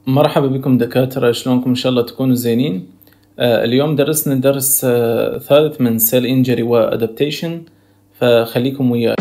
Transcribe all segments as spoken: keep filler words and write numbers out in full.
مرحبا بكم دكاترة، شلونكم؟ إن شاء الله تكونوا زينين. آه اليوم درسنا درس آه ثالث من Cell Injury و Adaptation، فخليكم وياي.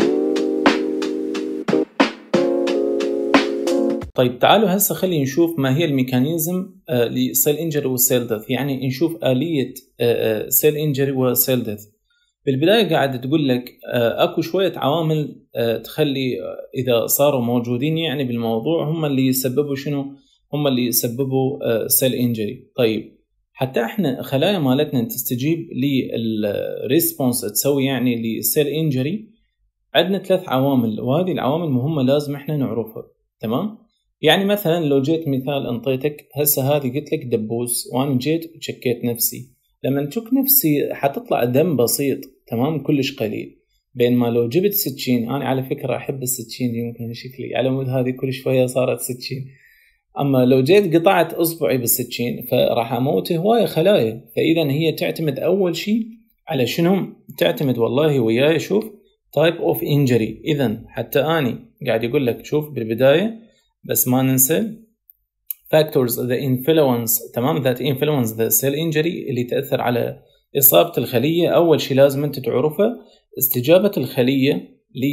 طيب تعالوا هسه خلينا نشوف ما هي الميكانيزم آه لسيل انجري وسيل ديث، يعني نشوف آلية آه سيل انجري وسيل ديث. بالبداية قاعد تقول لك آه اكو شوية عوامل آه تخلي آه اذا صاروا موجودين يعني بالموضوع هم اللي يسببوا شنو؟ هم اللي يسببوا سيل انجري. طيب حتى احنا خلايا مالتنا تستجيب للريسبونس تسوي يعني للسيل انجري، عندنا ثلاث عوامل، وهذه العوامل مهمة لازم احنا نعرفها. تمام؟ يعني مثلا لو جيت مثال انطيتك هسه، هذه قلت لك دبوس وانا جيت شكيت نفسي، لما تشك نفسي حتطلع دم بسيط، تمام، كلش قليل. بينما لو جبت سكين، انا على فكرة احب السكين، يمكن شكلي على مود هذه كل شوية صارت سكين، اما لو جيت قطعت اصبعي بالسكين فراح اموت هوايه خلايا. فاذا هي تعتمد اول شيء على شنو؟ تعتمد والله وياي شوف type of injury. اذا حتى اني قاعد يقول لك شوف بالبدايه، بس ما ننسى factors the influence، تمام، that influence the cell injury، اللي تاثر على اصابه الخليه. اول شيء لازم انت تعرفه استجابه الخليه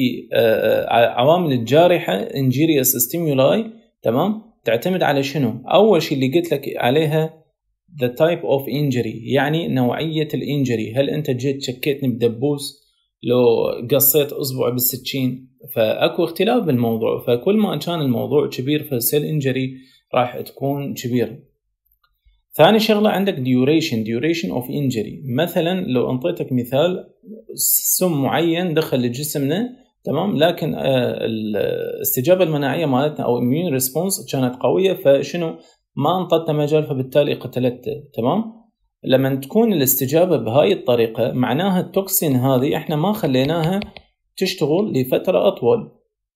لعوامل الجارحه injurious stimuli، تمام، تعتمد على شنو؟ أول شيء اللي قلت لك عليها the type of injury، يعني نوعية الانجري. هل أنت جيت شكيتني بدبوس؟ لو قصيت أصبع بالسكين؟ فأكو اختلاف بالموضوع، فكل ما كان الموضوع كبير فالسيل انجري راح تكون كبير. ثاني شغلة عندك duration duration of injury. مثلا لو انطيتك مثال سم معين دخل لجسمنا، تمام، لكن الاستجابة المناعية مالتنا أو immune response كانت قوية، فشنو؟ ما انطت مجال، فبالتالي قتلته. تمام؟ لما تكون الاستجابة بهاي الطريقة معناها التوكسين هذه احنا ما خليناها تشتغل لفترة أطول،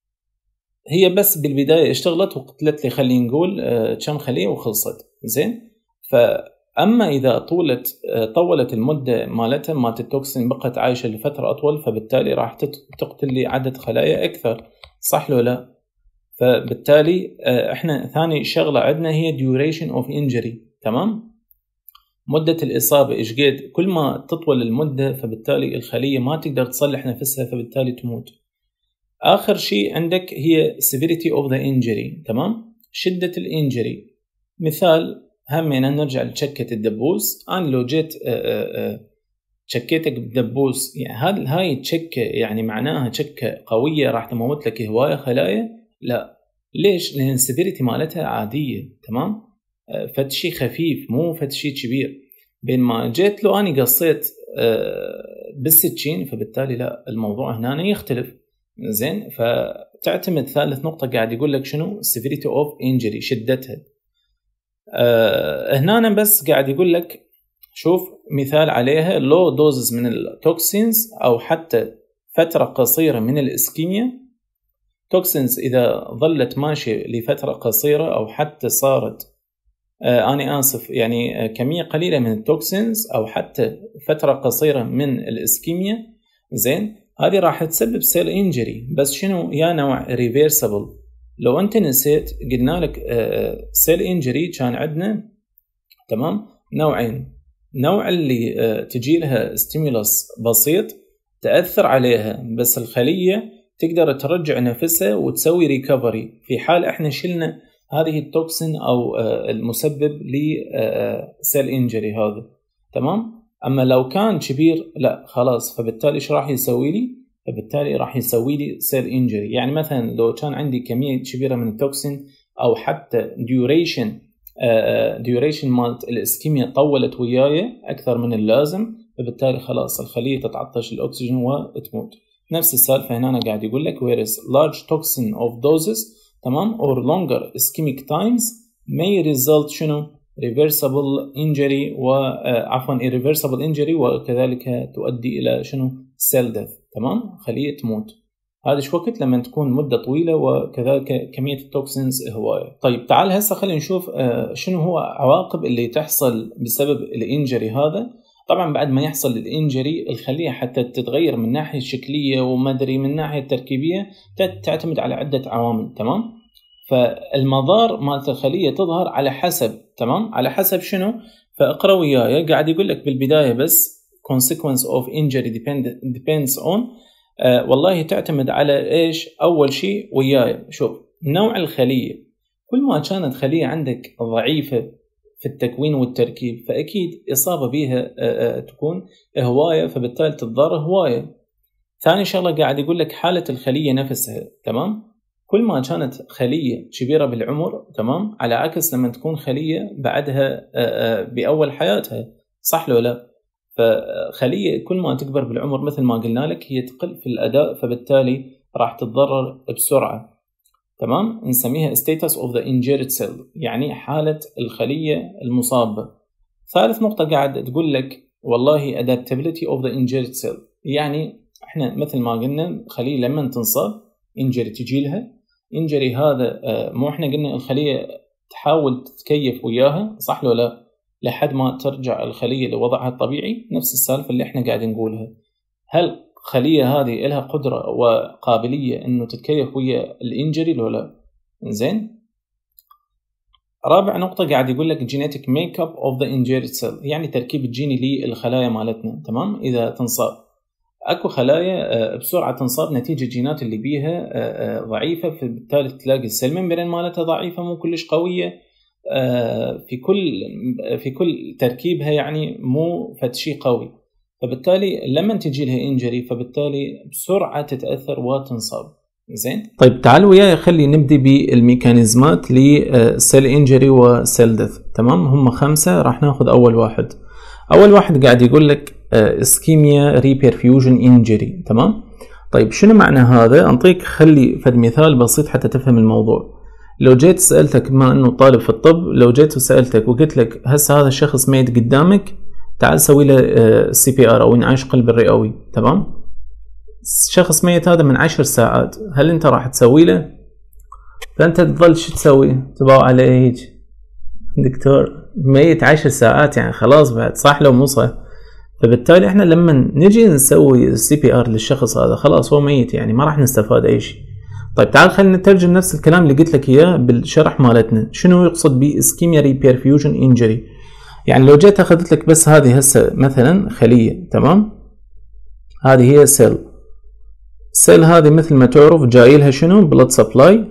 هي بس بالبداية اشتغلت وقتلت لي خلينا نقول كم خلية وخلصت. زين؟ فأما إذا طولت طولت المدة مالتها مالت التوكسين بقت عايشة لفترة أطول، فبالتالي راح تقتل لي عدد خلايا أكثر، صح لو لا؟ فبالتالي إحنا ثاني شغلة عندنا هي duration of injury، تمام؟ مدة الإصابة إيش قد؟ كل ما تطول المدة فبالتالي الخلية ما تقدر تصلح نفسها، فبالتالي تموت. آخر شيء عندك هي severity of the injury، تمام؟ شدة الانجري. مثال همينا نرجع لشكة الدبوس، أنا لو جيت شكيتك بدبوس، يعني هذا هاي الشكة يعني معناها شكة قوية راح تموت لك هواية خلايا؟ لا. ليش؟ لأن السيفيريتي مالتها عادية، تمام، فد شي خفيف مو فد شي كبير. بينما جيت لو أنا قصيت بالسكين فبالتالي لا، الموضوع هنا يختلف. زين؟ فتعتمد ثالث نقطة قاعد يقول لك شنو؟ severity of injury، شدتها. أه هنا بس قاعد يقول لك شوف مثال عليها low doses من التوكسينز أو حتى فترة قصيرة من الإسكيميا. توكسينز إذا ظلت ماشية لفترة قصيرة أو حتى صارت أه أنا آسف يعني كمية قليلة من التوكسينز أو حتى فترة قصيرة من الإسكيميا، زين، هذه راح تسبب سيل انجري. بس شنو؟ يا نوع ريفيرسبل. لو انت نسيت قلنا لك سيل انجري كان عندنا، تمام، نوعين. نوع اللي تجي لها ستيمولس بسيط تأثر عليها بس الخلية تقدر ترجع نفسها وتسوي ريكفري في حال احنا شلنا هذه التوكسين او المسبب لسيل انجري هذا، تمام. اما لو كان كبير لا خلاص، فبالتالي ايش راح يسوي لي؟ فبالتالي راح يسوي لي سيل انجري. يعني مثلا لو كان عندي كميه كبيره من التوكسين او حتى ديوريشن ديوريشن مالت الاسكيميا طولت وياي اكثر من اللازم، فبالتالي خلاص الخليه تتعطش الاكسجين وتموت. نفس السالفه هنا أنا قاعد يقول لك whereas large toxin of doses، تمام، or longer ischemic times may result شنو؟ reversible injury و عفوا irreversible injury، وكذلك تؤدي إلى شنو؟ cell death، تمام، خلية تموت. هذا شو وقت لما تكون مدة طويلة وكذلك كمية التوكسينز هواية. طيب تعال هسه خلينا نشوف شنو هو عواقب اللي تحصل بسبب الانجري هذا. طبعا بعد ما يحصل الانجري الخلية حتى تتغير من ناحية الشكلية وما ادري من ناحية التركيبية تعتمد على عدة عوامل، تمام. فالمضار مالت الخلية تظهر على حسب، تمام، على حسب شنو؟ فاقرأ وياي، قاعد يقول لك بالبداية بس consequence of injury depend, depends on آه والله تعتمد على إيش؟ أول شيء وياي شوف نوع الخلية. كل ما كانت خلية عندك ضعيفة في التكوين والتركيب فأكيد إصابة بها آه آه تكون هواية، فبالتالي تتضرر هواية. ثاني شغلة قاعد يقول لك حالة الخلية نفسها، تمام، كل ما كانت خلية كبيرة بالعمر، تمام، على عكس لما تكون خلية بعدها بأول حياتها، صح لو لا؟ فخلية كل ما تكبر بالعمر مثل ما قلنا لك هي تقل في الأداء، فبالتالي راح تتضرر بسرعة، تمام، نسميها status of the injured cell، يعني حالة الخلية المصابة. ثالث نقطة قاعد تقول لك والله adaptability of the injured cell، يعني احنا مثل ما قلنا خلية لما تنصاب انجري تجي لها انجري، هذا مو احنا قلنا الخلية تحاول تتكيف وياها، صح لو لا؟ لحد ما ترجع الخلية لوضعها الطبيعي. نفس السالفة اللي احنا قاعد نقولها، هل الخلية هذه لها قدرة وقابلية انه تتكيف ويا الانجري لو لا؟ زين. رابع نقطة قاعد يقول لك genetic makeup of the injured cell، يعني تركيب الجيني للخلايا مالتنا، تمام. إذا تنصاب أكو خلايا بسرعة تنصاب نتيجة الجينات اللي بيها ضعيفة، فبالتالي تلاقي السيل ممبرين مالتها ضعيفة مو كلش قوية في كل في كل تركيبها، يعني مو فد شيء قوي، فبالتالي لما تجي لها انجري فبالتالي بسرعة تتأثر وتنصاب. زين. طيب تعالوا وياي خلي نبدي بالميكانيزمات لسيل انجري وسيل ديث، تمام. هم خمسة، راح ناخذ أول واحد. أول واحد قاعد يقول لك اسكيميا ريبيرفيوجن انجري، تمام. طيب شنو معنى هذا؟ أنطيك خلي فد مثال بسيط حتى تفهم الموضوع. لو جيت سألتك، ما إنه طالب في الطب، لو جيت وسألتك وقلت لك هسه هذا الشخص ميت قدامك، تعال سوي له سي بي ار أو انعاش قلب الرئوي، تمام. شخص ميت هذا من عشر ساعات، هل أنت راح تسوي له؟ فأنت تظل شو تسوي؟ تباوع عليه هيك دكتور ميت عشر ساعات، يعني خلاص بعد، صح لو مو صح؟ فبالتالي احنا لما نجي نسوي سي بي ار للشخص هذا خلاص هو ميت، يعني ما راح نستفاد اي شيء. طيب تعال خلينا نترجم نفس الكلام اللي قلت لك اياه بالشرح مالتنا. شنو يقصد ب اسكيميا ريبيرفيوجن انجري؟ يعني لو جيت اخذت لك بس هذه هسه مثلا خليه، تمام، هذه هي سيل. السيل هذه مثل ما تعرف جاي لها شنو؟ بلد سبلاي،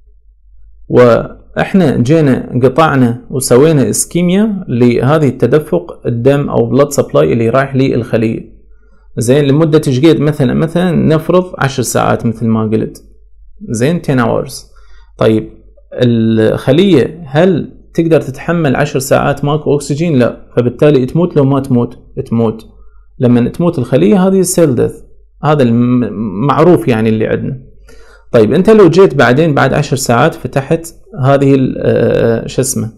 واحنا جينا قطعنا وسوينا اسكيميا لهذه التدفق الدم او بلد سبلاي اللي رايح للخليه. زين، لمده تشقيد مثلا مثلا نفرض عشر ساعات مثل ما قلت، زين، عشرة hours. طيب الخليه هل تقدر تتحمل عشر ساعات ماكو اكسجين؟ لا، فبالتالي تموت. لو ما تموت تموت. لما تموت الخليه هذه سيل ديث، هذا المعروف يعني اللي عندنا. طيب انت لو جيت بعدين بعد عشر ساعات فتحت هذه شو اسمه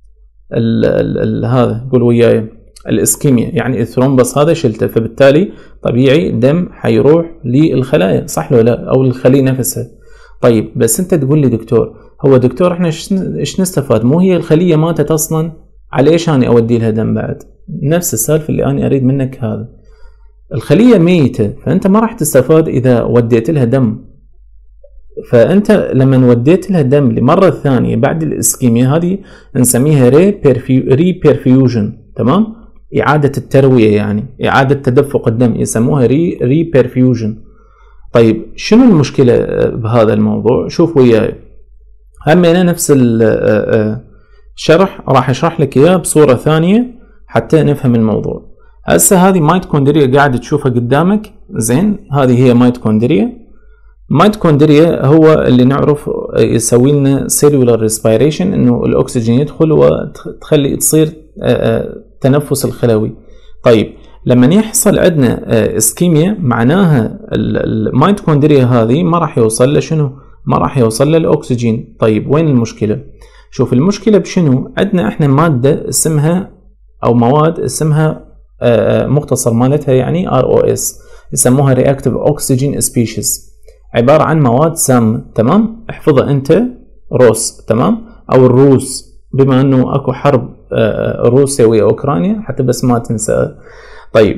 هذا، قول وياي، الاسكيميا، يعني الثرومبس هذا شلته، فبالتالي طبيعي الدم حيروح للخلايا، صح لو لا؟ او الخلية نفسها. طيب بس انت تقول لي دكتور، هو دكتور احنا ايش نستفاد؟ مو هي الخلية ماتت اصلا، على ايش انا اودي لها دم بعد؟ نفس السالفة اللي انا اريد منك هذا. الخلية ميتة، فانت ما راح تستفاد اذا وديت لها دم. فانت لما وديت لها دم لمرة ثانية بعد الاسكيميا، هذه نسميها ريبيرفيوجن، تمام، اعادة التروية، يعني اعادة تدفق الدم، يسموها ري ريبيرفيوجن. طيب شنو المشكلة بهذا الموضوع؟ شوف وياي، همينا نفس الشرح راح اشرح لك اياه بصورة ثانية حتى نفهم الموضوع. هسه هذه ميتوكوندريا قاعد تشوفها قدامك، زين، هذه هي ميتوكوندريا. ميتوكوندريا هو اللي نعرف يسوي لنا سيلولار ريسبيريشن، انه الاكسجين يدخل وتخلي تصير تنفس الخلوي. طيب لما يحصل عندنا اسكيميا معناها الميتوكوندريا هذه ما راح يوصل له شنو؟ ما راح يوصل له الاكسجين. طيب وين المشكلة؟ شوف المشكلة بشنو؟ عندنا احنا مادة اسمها او مواد اسمها مختصر مالتها يعني آر أو إس، يسموها Reactive Oxygen Species، عبارة عن مواد سامة، تمام. احفظها انت روس، تمام، او الروس، بما انه اكو حرب روسيا ويا اوكرانيا حتى بس ما تنسى. طيب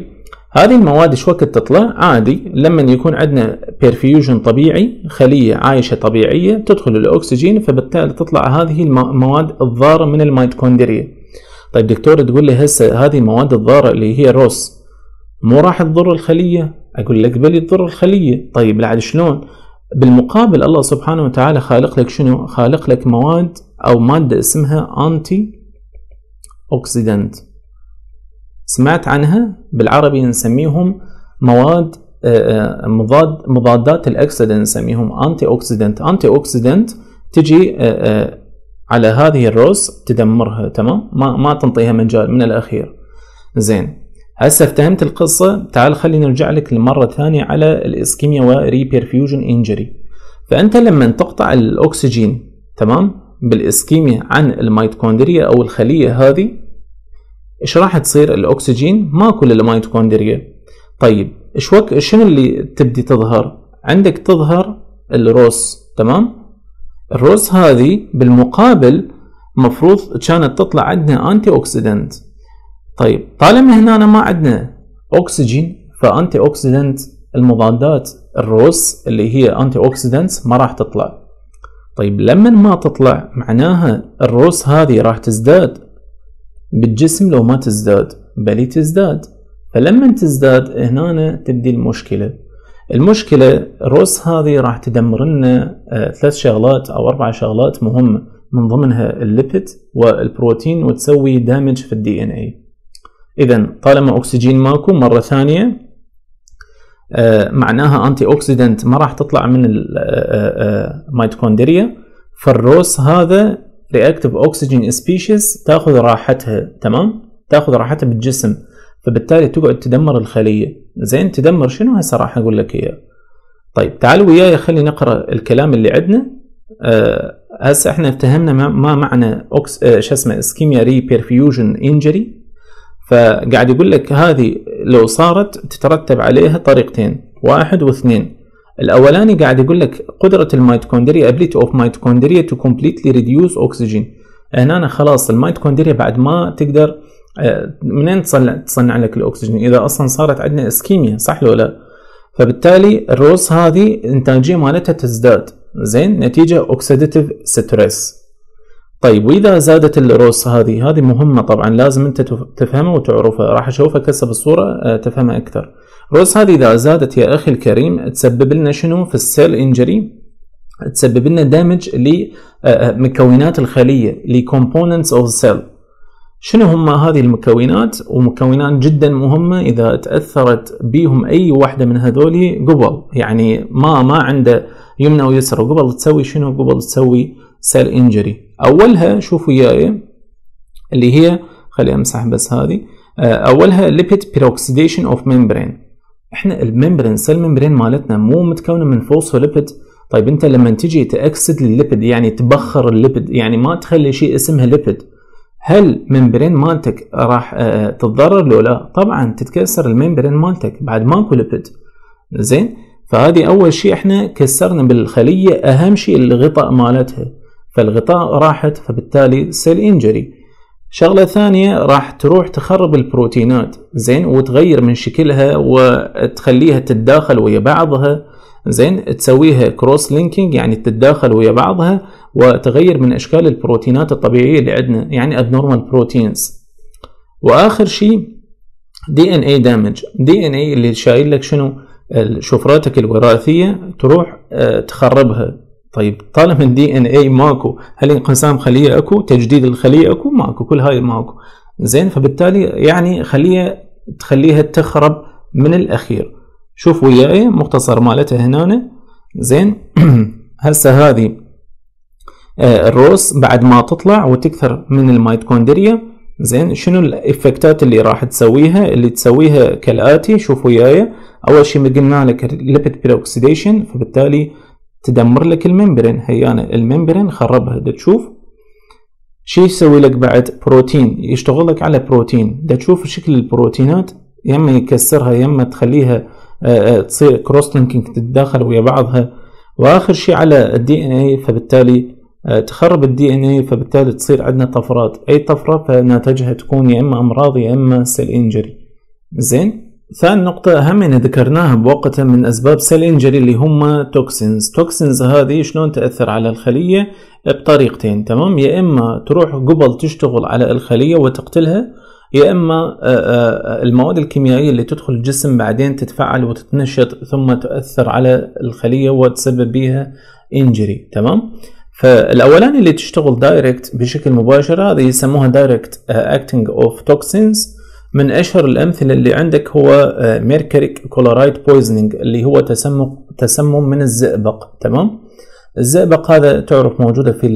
هذه المواد شو وقت تطلع؟ عادي لما يكون عندنا بيرفيوجن طبيعي، خلية عايشة طبيعية تدخل الأكسجين، فبالتالي تطلع هذه المواد الضارة من الميتوكوندريا. طيب دكتور تقول لي هسه هذه المواد الضارة اللي هي روس مو راح تضر الخلية؟ أقول لك بل تضر الخلية. طيب بعد شلون؟ بالمقابل الله سبحانه وتعالى خالق لك شنو؟ خالق لك مواد أو مادة اسمها أنتي أوكسيدنت. سمعت عنها؟ بالعربي نسميهم مواد مضاد مضادات الأكسدة، نسميهم أنتي أوكسيدنت. أنتي أوكسيدنت تجي على هذه الروس تدمرها، تمام؟ ما ما تنطيها مجال من الأخير. زين هسه فهمت القصة. تعال خلينا نرجع لك لمرة ثانية على الإسكيميا وريبيرفيوجن إنجري. فأنت لما تقطع الأكسجين تمام بالإسكيميا عن الميتوكوندريا أو الخلية هذه، إيش راح تصير؟ الأكسجين ماكو للميتوكوندريا. طيب إيش وك شنو اللي تبدي تظهر؟ عندك تظهر الروس، تمام؟ الروس هذه بالمقابل مفروض كانت تطلع عندنا أنتي أوكسيدنت. طيب طالما هنا ما عندنا أكسجين، فأنتي أوكسيدنت المضادات الروس اللي هي أنتي أوكسيدنت ما راح تطلع. طيب لما ما تطلع معناها الروس هذه راح تزداد بالجسم لو ما تزداد؟ بل تزداد. فلما تزداد هنا تبدي المشكلة. المشكلة الروس هذه راح تدمر لنا ثلاث شغلات أو أربع شغلات مهمة، من ضمنها الليبيد والبروتين، وتسوي دامج في الدي ان اي. إذا طالما أكسجين ماكو مرة ثانية آه معناها أنتي أوكسيدنت ما راح تطلع من الميتوكوندريا، فالروس هذا رياكتيف أكسجين سبيشيز تاخذ راحتها، تمام؟ تاخذ راحتها بالجسم، فبالتالي تقعد تدمر الخلية. زين تدمر شنو؟ هسه راح أقول لك إياه. طيب تعالوا وياي خلي نقرأ الكلام اللي عندنا. آه هسه احنا فهمنا ما, ما معنى أوكس آه شو اسمه اسكيميا ريبيرفيوجن إنجري. فقاعد يقول لك هذه لو صارت تترتب عليها طريقتين، واحد واثنين. الأولاني قاعد يقول لك قدرة الميتوكوندريا ability of mitochondria to completely reduce oxygen. هنا أنا خلاص الميتوكوندريا بعد ما تقدر منين تصنع تصنع لك الأكسجين إذا أصلا صارت عندنا اسكيميا، صح ولا لا؟ فبالتالي الروس هذه إنتاجية مالتها تزداد، زين، نتيجة أوكسيديتيف ستريس. طيب وإذا زادت الروس هذه، هذه مهمة طبعا لازم أنت تفهمها وتعرفها، راح أشوفك هسه بالصورة تفهمها أكثر. الروس هذه إذا زادت يا أخي الكريم تسبب لنا شنو في السيل إنجري؟ تسبب لنا دامج لمكونات الخلية، لكومبوننتس أوف سيل. شنو هم هذه المكونات؟ ومكونات جدا مهمة إذا تأثرت بيهم أي واحدة من هذولي قبل، يعني ما ما عنده يمنى ويسرى، قبل تسوي شنو؟ قبل تسوي سيل إنجري. أولها شوفوا وياي اللي هي، خلي أمسح بس هذه، أولها lipid peroxidation of membrane. إحنا الممبرين سيل ممبرين مالتنا مو متكونة من فوسفوليبيد. طيب أنت لما تجي تأكسد الليبيد يعني تبخر الليبيد، يعني ما تخلي شيء اسمها ليبيد، هل ممبرين مالتك راح تتضرر لو لا؟ طبعا تتكسر الممبرين مالتك بعد ماكو ليبيد. زين، فهذه أول شيء إحنا كسرنا بالخلية أهم شيء الغطاء مالتها، فالغطاء راحت، فبالتالي سيل إنجري. شغلة ثانية راح تروح تخرب البروتينات، زين، وتغير من شكلها وتخليها تتداخل ويا بعضها، زين، تسويها كروس لينكينج يعني تتداخل ويا بعضها وتغير من أشكال البروتينات الطبيعية اللي عندنا، يعني abnormal proteins. وآخر شيء دي إن إيه damage. دي إن إيه اللي شايل لك شنو؟ شفراتك الوراثية تروح تخربها. طيب طالما الدي ان اي ماكو، هل انقسام خليه اكو؟ تجديد الخليه اكو؟ ماكو، كل هاي ماكو. زين، فبالتالي يعني خليه تخليها تخرب من الاخير. شوف وياي مختصر مالتها هنا. زين هسه هذه آه الروس بعد ما تطلع وتكثر من الميتوكوندريا، زين، شنو الافكتات اللي راح تسويها؟ اللي تسويها كالاتي، شوف وياي. اول شيء قلنا لك ليبيد بيروكسيديشن، فبالتالي تدمر لك الممبرين، هيانا الممبرين خربها. دا تشوف شي يسوي لك بعد؟ بروتين، يشتغل لك على بروتين. دا تشوف شكل البروتينات، يما يكسرها يما تخليها تصير كروس لينكينج تتداخل ويا بعضها. واخر شي على الدي ان اي، فبالتالي تخرب الدي ان اي، فبالتالي تصير عندنا طفرات. اي طفرة فناتجها تكون يا اما امراض يا اما سيل انجري. زين، ثاني نقطة هم ذكرناها بوقتها من أسباب سيل إنجري اللي هم توكسينز. توكسينز هذه شلون تأثر على الخلية؟ بطريقتين، تمام؟ يا إما تروح قبل تشتغل على الخلية وتقتلها، يا إما المواد الكيميائية اللي تدخل الجسم بعدين تتفاعل وتتنشط ثم تؤثر على الخلية وتسبب بها إنجري، تمام؟ فالأولاني اللي تشتغل دايركت بشكل مباشر هذه يسموها دايركت أكتنج أوف توكسينز. من أشهر الأمثلة اللي عندك هو ميركوريك كلورايد بويزنينج اللي هو تسمم تسمم من الزئبق، تمام؟ الزئبق هذا تعرف موجودة في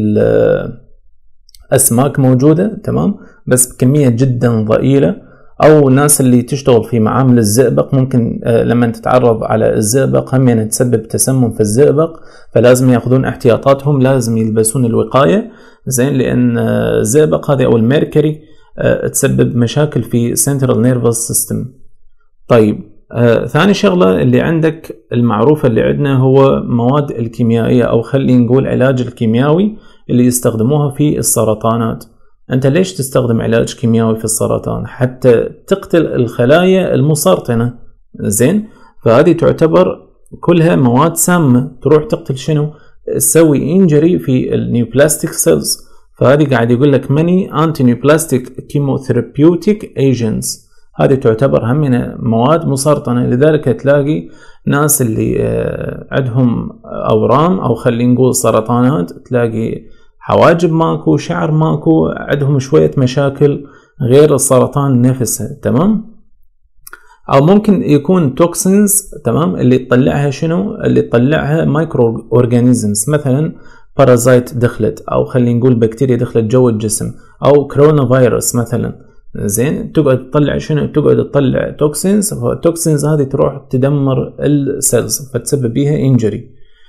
الأسماك موجودة، تمام؟ بس بكمية جدا ضئيلة، أو الناس اللي تشتغل في معامل الزئبق ممكن لما تتعرض على الزئبق هم يعني تسبب تسمم في الزئبق، فلازم يأخذون احتياطاتهم، لازم يلبسون الوقاية زين، لأن الزئبق هذه أو الميركوري تسبب مشاكل في Central Nervous System. طيب آه، ثاني شغلة اللي عندك المعروفة اللي عندنا هو مواد الكيميائية أو خلينا نقول علاج الكيميائي اللي يستخدموها في السرطانات. أنت ليش تستخدم علاج كيميائي في السرطان؟ حتى تقتل الخلايا المسرطنة، زين؟ فهذه تعتبر كلها مواد سامة تروح تقتل شنو؟ تسوي إنجري في النيوبلاستيك سيلز. فهذه قاعد يقول لك many antineoplastic chemotherapeutic agents، هذه تعتبر همنا مواد مسرطنة. لذلك تلاقي ناس اللي عندهم أورام أو خلينا نقول سرطانات تلاقي حواجب ماكو، شعر ماكو، عندهم شوية مشاكل غير السرطان نفسه، تمام؟ أو ممكن يكون توكسينز، تمام، اللي تطلعها شنو؟ اللي تطلعها مايكرو أورجانيزمز، مثلا بارازايت دخلت، او خلينا نقول بكتيريا دخلت جوا الجسم، او كورونا فيروس مثلا، زين؟ تقعد تطلع شنو؟ تقعد تطلع توكسينز، فالتوكسينز هذه تروح تدمر السيلز فتسبب بيها انجري.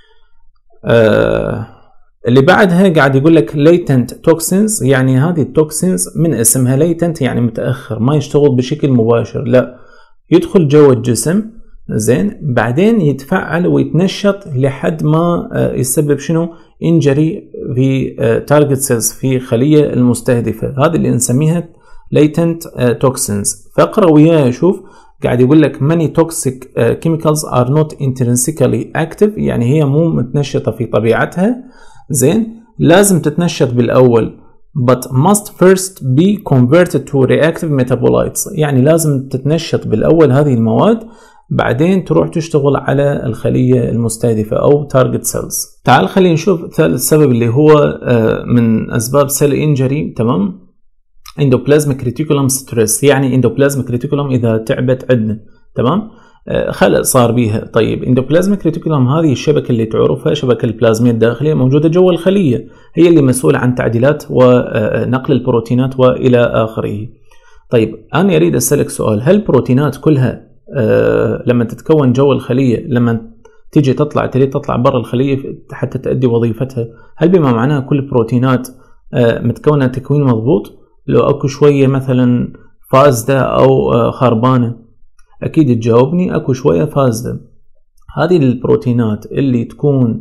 آه اللي بعدها قاعد يقول لك latent توكسينز، يعني هذه التوكسينز من اسمها latent يعني متاخر، ما يشتغل بشكل مباشر، لا، يدخل جوا الجسم، زين، بعدين يتفعل ويتنشط لحد ما يسبب شنو؟ انجري في تارجت سيلز، في خلية المستهدفة، هذه اللي نسميها latent toxins. فاقرأ وياي شوف، قاعد يقول لك many toxic chemicals are not intrinsically active، يعني هي مو متنشطة في طبيعتها، زين، لازم تتنشط بالأول but must first be converted to reactive metabolites، يعني لازم تتنشط بالأول هذه المواد بعدين تروح تشتغل على الخلية المستهدفة أو target cells. تعال خلينا نشوف ثالث سبب اللي هو من أسباب cell injury، تمام؟ endoplasmic reticulum stress، يعني endoplasmic reticulum إذا تعبت عندنا، تمام؟ خلق صار بيها. طيب endoplasmic reticulum هذه الشبكة اللي تعرفها، شبكة البلازمية الداخلية موجودة جوا الخلية، هي اللي مسؤولة عن تعديلات ونقل البروتينات وإلى آخره. طيب أنا أريد أسألك سؤال، هل البروتينات كلها أه لما تتكون جوا الخلية لما تيجي تطلع تريد تطلع برا الخلية حتى تؤدي وظيفتها، هل بما معناه كل البروتينات أه متكونة تكوين مضبوط؟ لو أكو شوية مثلا فاسدة أو أه خربانة، أكيد تجاوبني أكو شوية فاسدة. هذه البروتينات اللي تكون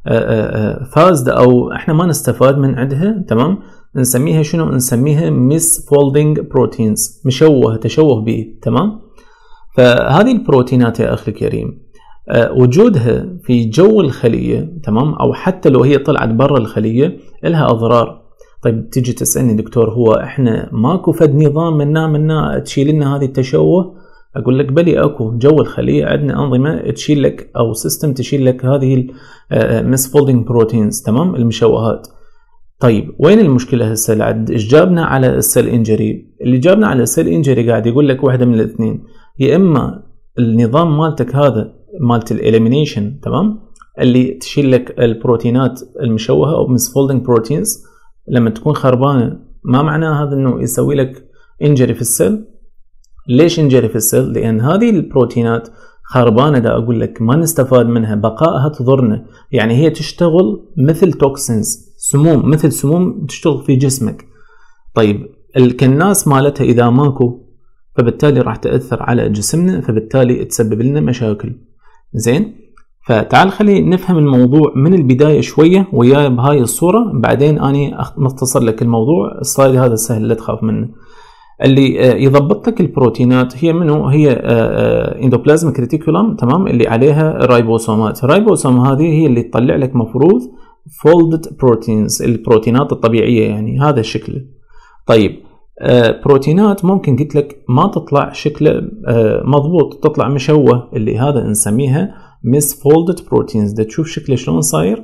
أه أه فاسدة أو إحنا ما نستفاد من عندها، تمام، نسميها شنو؟ نسميها misfolding proteins، مشوه، تشوه به، تمام. فهذه البروتينات يا أخي الكريم أه وجودها في جو الخلية، تمام، أو حتى لو هي طلعت برا الخلية لها أضرار. طيب تيجي تسألني دكتور هو إحنا ماكو فد نظام منا منا تشيل لنا هذه التشوه؟ أقول لك بلي أكو، جو الخلية عندنا أنظمة تشيل لك أو سيستم تشيل لك هذه misfolding proteins، تمام، المشوهات. طيب وين المشكلة هسه؟ عاد ايش جابنا على السيل انجري؟ اللي جابنا على السيل انجري قاعد يقول لك واحدة من الاثنين، يا اما النظام مالتك هذا مالت الاليمينيشن، تمام، اللي تشيل لك البروتينات المشوهة او misfolding proteins لما تكون خربانة، ما معناه هذا انه يسوي لك انجري في السيل. ليش انجري في السيل؟ لان هذه البروتينات خربانة، دا أقول لك ما نستفاد منها، بقائها تضرنا، يعني هي تشتغل مثل توكسينز، سموم، مثل سموم تشتغل في جسمك. طيب الكناس مالتها إذا ماكو فبالتالي راح تأثر على جسمنا، فبالتالي تسبب لنا مشاكل، زين. فتعال خلي نفهم الموضوع من البداية شوية وياي بهاي الصورة، بعدين أنا نختصر لك الموضوع. السلايد هذا سهل لا تخاف منه. اللي يضبط لك البروتينات هي منو؟ هي اندوبلازميك ريتيكولم، تمام، اللي عليها رايبوسومات. الرايبوسوم هذه هي اللي تطلع لك مفروض فولدد بروتينز، البروتينات الطبيعيه يعني هذا الشكل. طيب بروتينات ممكن قلت لك ما تطلع شكله مضبوط، تطلع مشوه، اللي هذا نسميها مس فولدد بروتينز. ده تشوف شكله شلون صاير،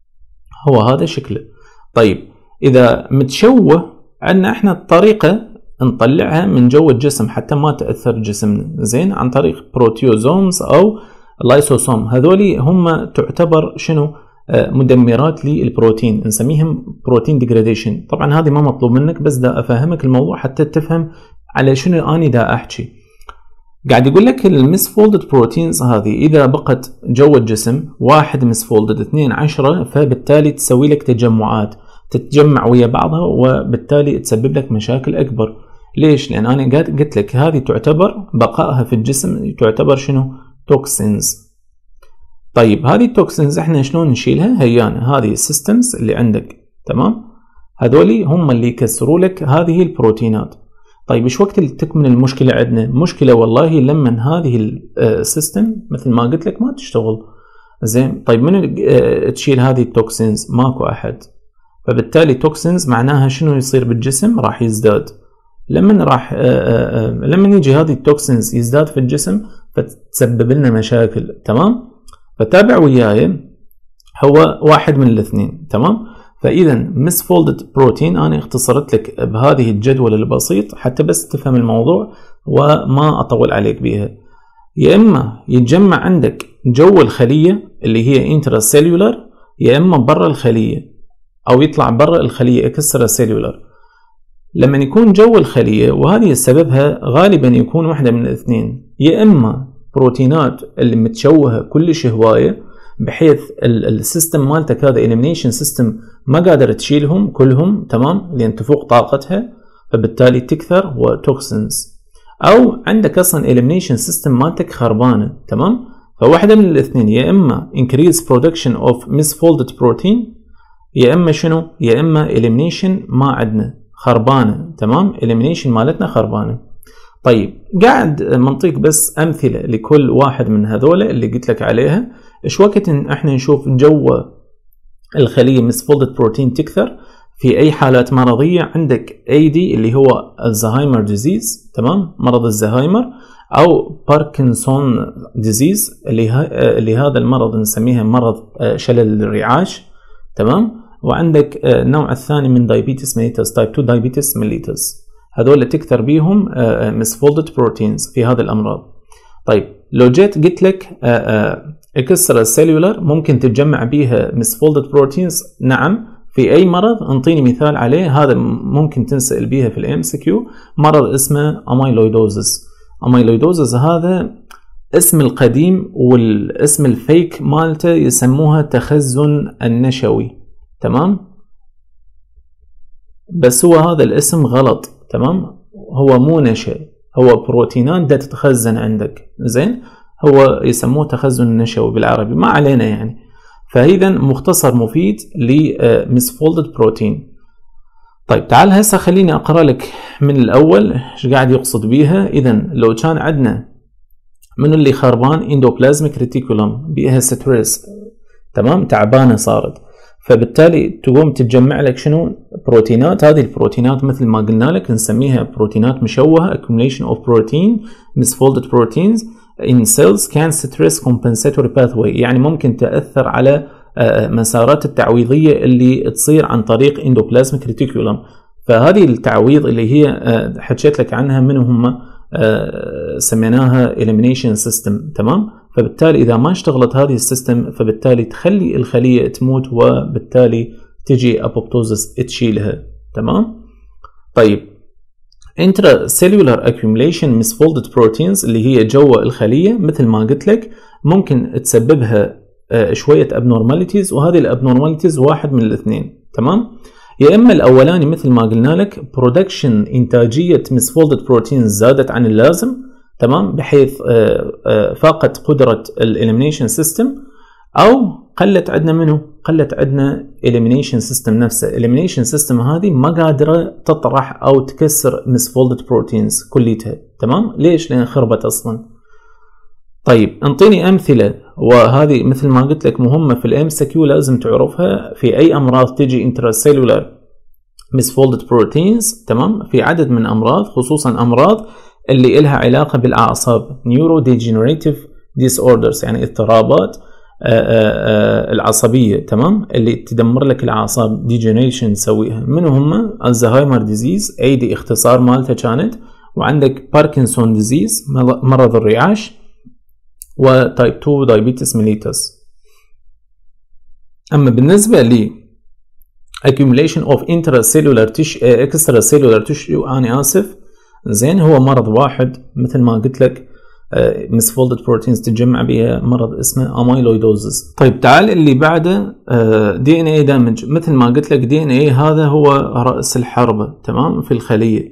هو هذا شكله. طيب اذا متشوه عندنا احنا الطريقه نطلعها من جو الجسم حتى ما تاثر جسمنا، زين، عن طريق بروتيوزومز او لايسوسوم. هذولي هم تعتبر شنو؟ مدمرات للبروتين، نسميهم بروتين ديجراديشن. طبعا هذه ما مطلوب منك، بس دا افهمك الموضوع حتى تفهم على شنو اني دا احكي. قاعد يقول لك المس فولدد بروتينز هذه اذا بقت جو الجسم، واحد مس فولدد، اثنين عشرة، فبالتالي تسوي لك تجمعات، تتجمع ويا بعضها، وبالتالي تسبب لك مشاكل اكبر. ليش؟ لان انا قلت لك هذه تعتبر بقائها في الجسم تعتبر شنو؟ توكسينز. طيب هذه التوكسينز احنا شلون نشيلها؟ هيانا هذه السيستمز اللي عندك، تمام، هذولي هم اللي يكسروا لك هذه البروتينات. طيب ايش وقت اللي تكمن المشكله عندنا؟ مشكله والله لما هذه السيستم مثل ما قلت لك ما تشتغل، زين. طيب من تشيل هذه التوكسينز؟ ماكو احد. فبالتالي توكسينز معناها شنو يصير بالجسم؟ راح يزداد. لما راح لما يجي هذه التوكسينز يزداد في الجسم فتسبب لنا مشاكل، تمام. فتابع وياي، هو واحد من الاثنين، تمام. فاذا مس فولدد بروتين انا اختصرت لك بهذه الجدول البسيط حتى بس تفهم الموضوع وما اطول عليك بيها. يا اما يتجمع عندك جو الخليه اللي هي انترا سيلولر، يا اما برا الخليه، او يطلع برا الخليه اكسترا سيلولر. لما يكون جو الخليه، وهذه سببها غالبا يكون واحده من الاثنين، يا اما بروتينات اللي متشوهه كلش هوايه بحيث السيستم مالتك هذا elimination سيستم ما قادر تشيلهم كلهم، تمام، لان تفوق طاقتها فبالتالي تكثر وتوكسينز، او عندك اصلا elimination سيستم مالتك خربانه، تمام. فواحده من الاثنين، يا اما increase production of misfolded protein، يا اما شنو؟ يا اما elimination ما عندنا خربانه، تمام، elimination مالتنا خربانه. طيب قاعد منطيك بس امثله لكل واحد من هذول اللي قلت لك عليها. ايش وقت إن احنا نشوف جو الخليه مسفولدد بروتين تكثر في اي حالات مرضيه؟ عندك اي دي اللي هو الزهايمر ديزيز، تمام، مرض الزهايمر، او باركنسون ديزيز اللي اللي هذا المرض نسميها مرض شلل الرعاش، تمام. وعندك النوع الثاني من دايبيتس ميليتس، تايب اثنين دايبيتس ميليتس، هذول تكثر بيهم مسفولدد بروتينز في هذه الامراض. طيب لو جيت قلت لك اكسترا سيلولر ممكن تتجمع بيها مسفولدد بروتينز، نعم، في اي مرض؟ انطيني مثال عليه، هذا ممكن تنسال بيها في الام سي كيو، مرض اسمه اميلويدوزس. اميلويدوزس هذا اسم القديم، والاسم الفيك مالته يسموها تخزن النشوي، تمام، بس هو هذا الاسم غلط، تمام، هو مو نشا، هو بروتينات دا تتخزن عندك، زين، هو يسموه تخزن نشوي بالعربي، ما علينا يعني. فإذا مختصر مفيد لمسفولدد بروتين. طيب تعال هسه خليني أقرأ لك من الأول ايش قاعد يقصد بيها. إذا لو كان عندنا من اللي خربان اندوبلازميك ريتيكولم بيها ستريس، تمام، تعبانة صارت، فبالتالي تقوم تتجمع لك شنو؟ بروتينات. هذه البروتينات مثل ما قلنا لك نسميها بروتينات مشوهة، accumulation of protein misfolded proteins in cells can stress compensatory pathway، يعني ممكن تأثر على مسارات التعويضية اللي تصير عن طريق endoplasmic reticulum. فهذه التعويض اللي هي حكيت لك عنها من هم سميناها elimination system، تمام. فبالتالي إذا ما اشتغلت هذه السيستم فبالتالي تخلي الخلية تموت، وبالتالي تجي أبوبتوزس تشيلها، تمام. طيب intracellular accumulation misfolded proteins اللي هي جوا الخلية مثل ما قلت لك ممكن تسببها شوية abnormalities، وهذه الابنورماليتيز واحد من الاثنين، تمام. يا إما الأولاني مثل ما قلنا لك production إنتاجية misfolded proteins زادت عن اللازم، تمام، بحيث فاقت قدرة الإليمينيشن سيستم، او قلت عندنا منه قلت عندنا elimination system نفسه. elimination system هذه ما قادره تطرح او تكسر misfolded proteins كليتها. تمام؟ ليش؟ لان خربت اصلا. طيب انطيني امثله، وهذه مثل ما قلت لك مهمه في الام اس كيو لازم تعرفها. في اي امراض تجي intracellular misfolded proteins؟ تمام؟ في عدد من امراض، خصوصا امراض اللي إلها علاقه بالاعصاب neurodegenerative disorders، يعني اضطرابات العصبيه. تمام؟ اللي تدمر لك الاعصاب degeneration تسويها. من هم؟ الزهايمر ديزيز، اي دي اختصار مالتها كانت، وعندك باركنسون ديزيز مرض الرعاش، وتايب اثنين دايبيتس ميليتس. اما بالنسبه ل accumulation of intracellular tissue extracellular tissue انا اسف زين، هو مرض واحد مثل ما قلت لك misfolded proteins تتجمع بها، مرض اسمه amyloidosis. طيب تعال اللي بعده دي ان اي دامج. مثل ما قلت لك دي ان اي هذا هو رأس الحربة. تمام؟ في الخلية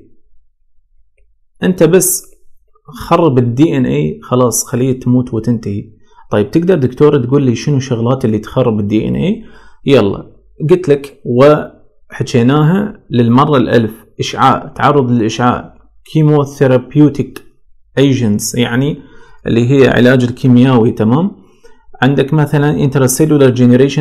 انت بس خرب الدي ان اي خلاص خليه تموت وتنتهي. طيب تقدر دكتور تقول لي شنو شغلات اللي تخرب الدي ان اي؟ يلا قلت لك وحكيناها للمره الالف، اشعاع، تعرض للاشعاع، كيموثيرابيوتيك ايجنتس يعني اللي هي علاج الكيميائي. تمام؟ عندك مثلا intracellular generation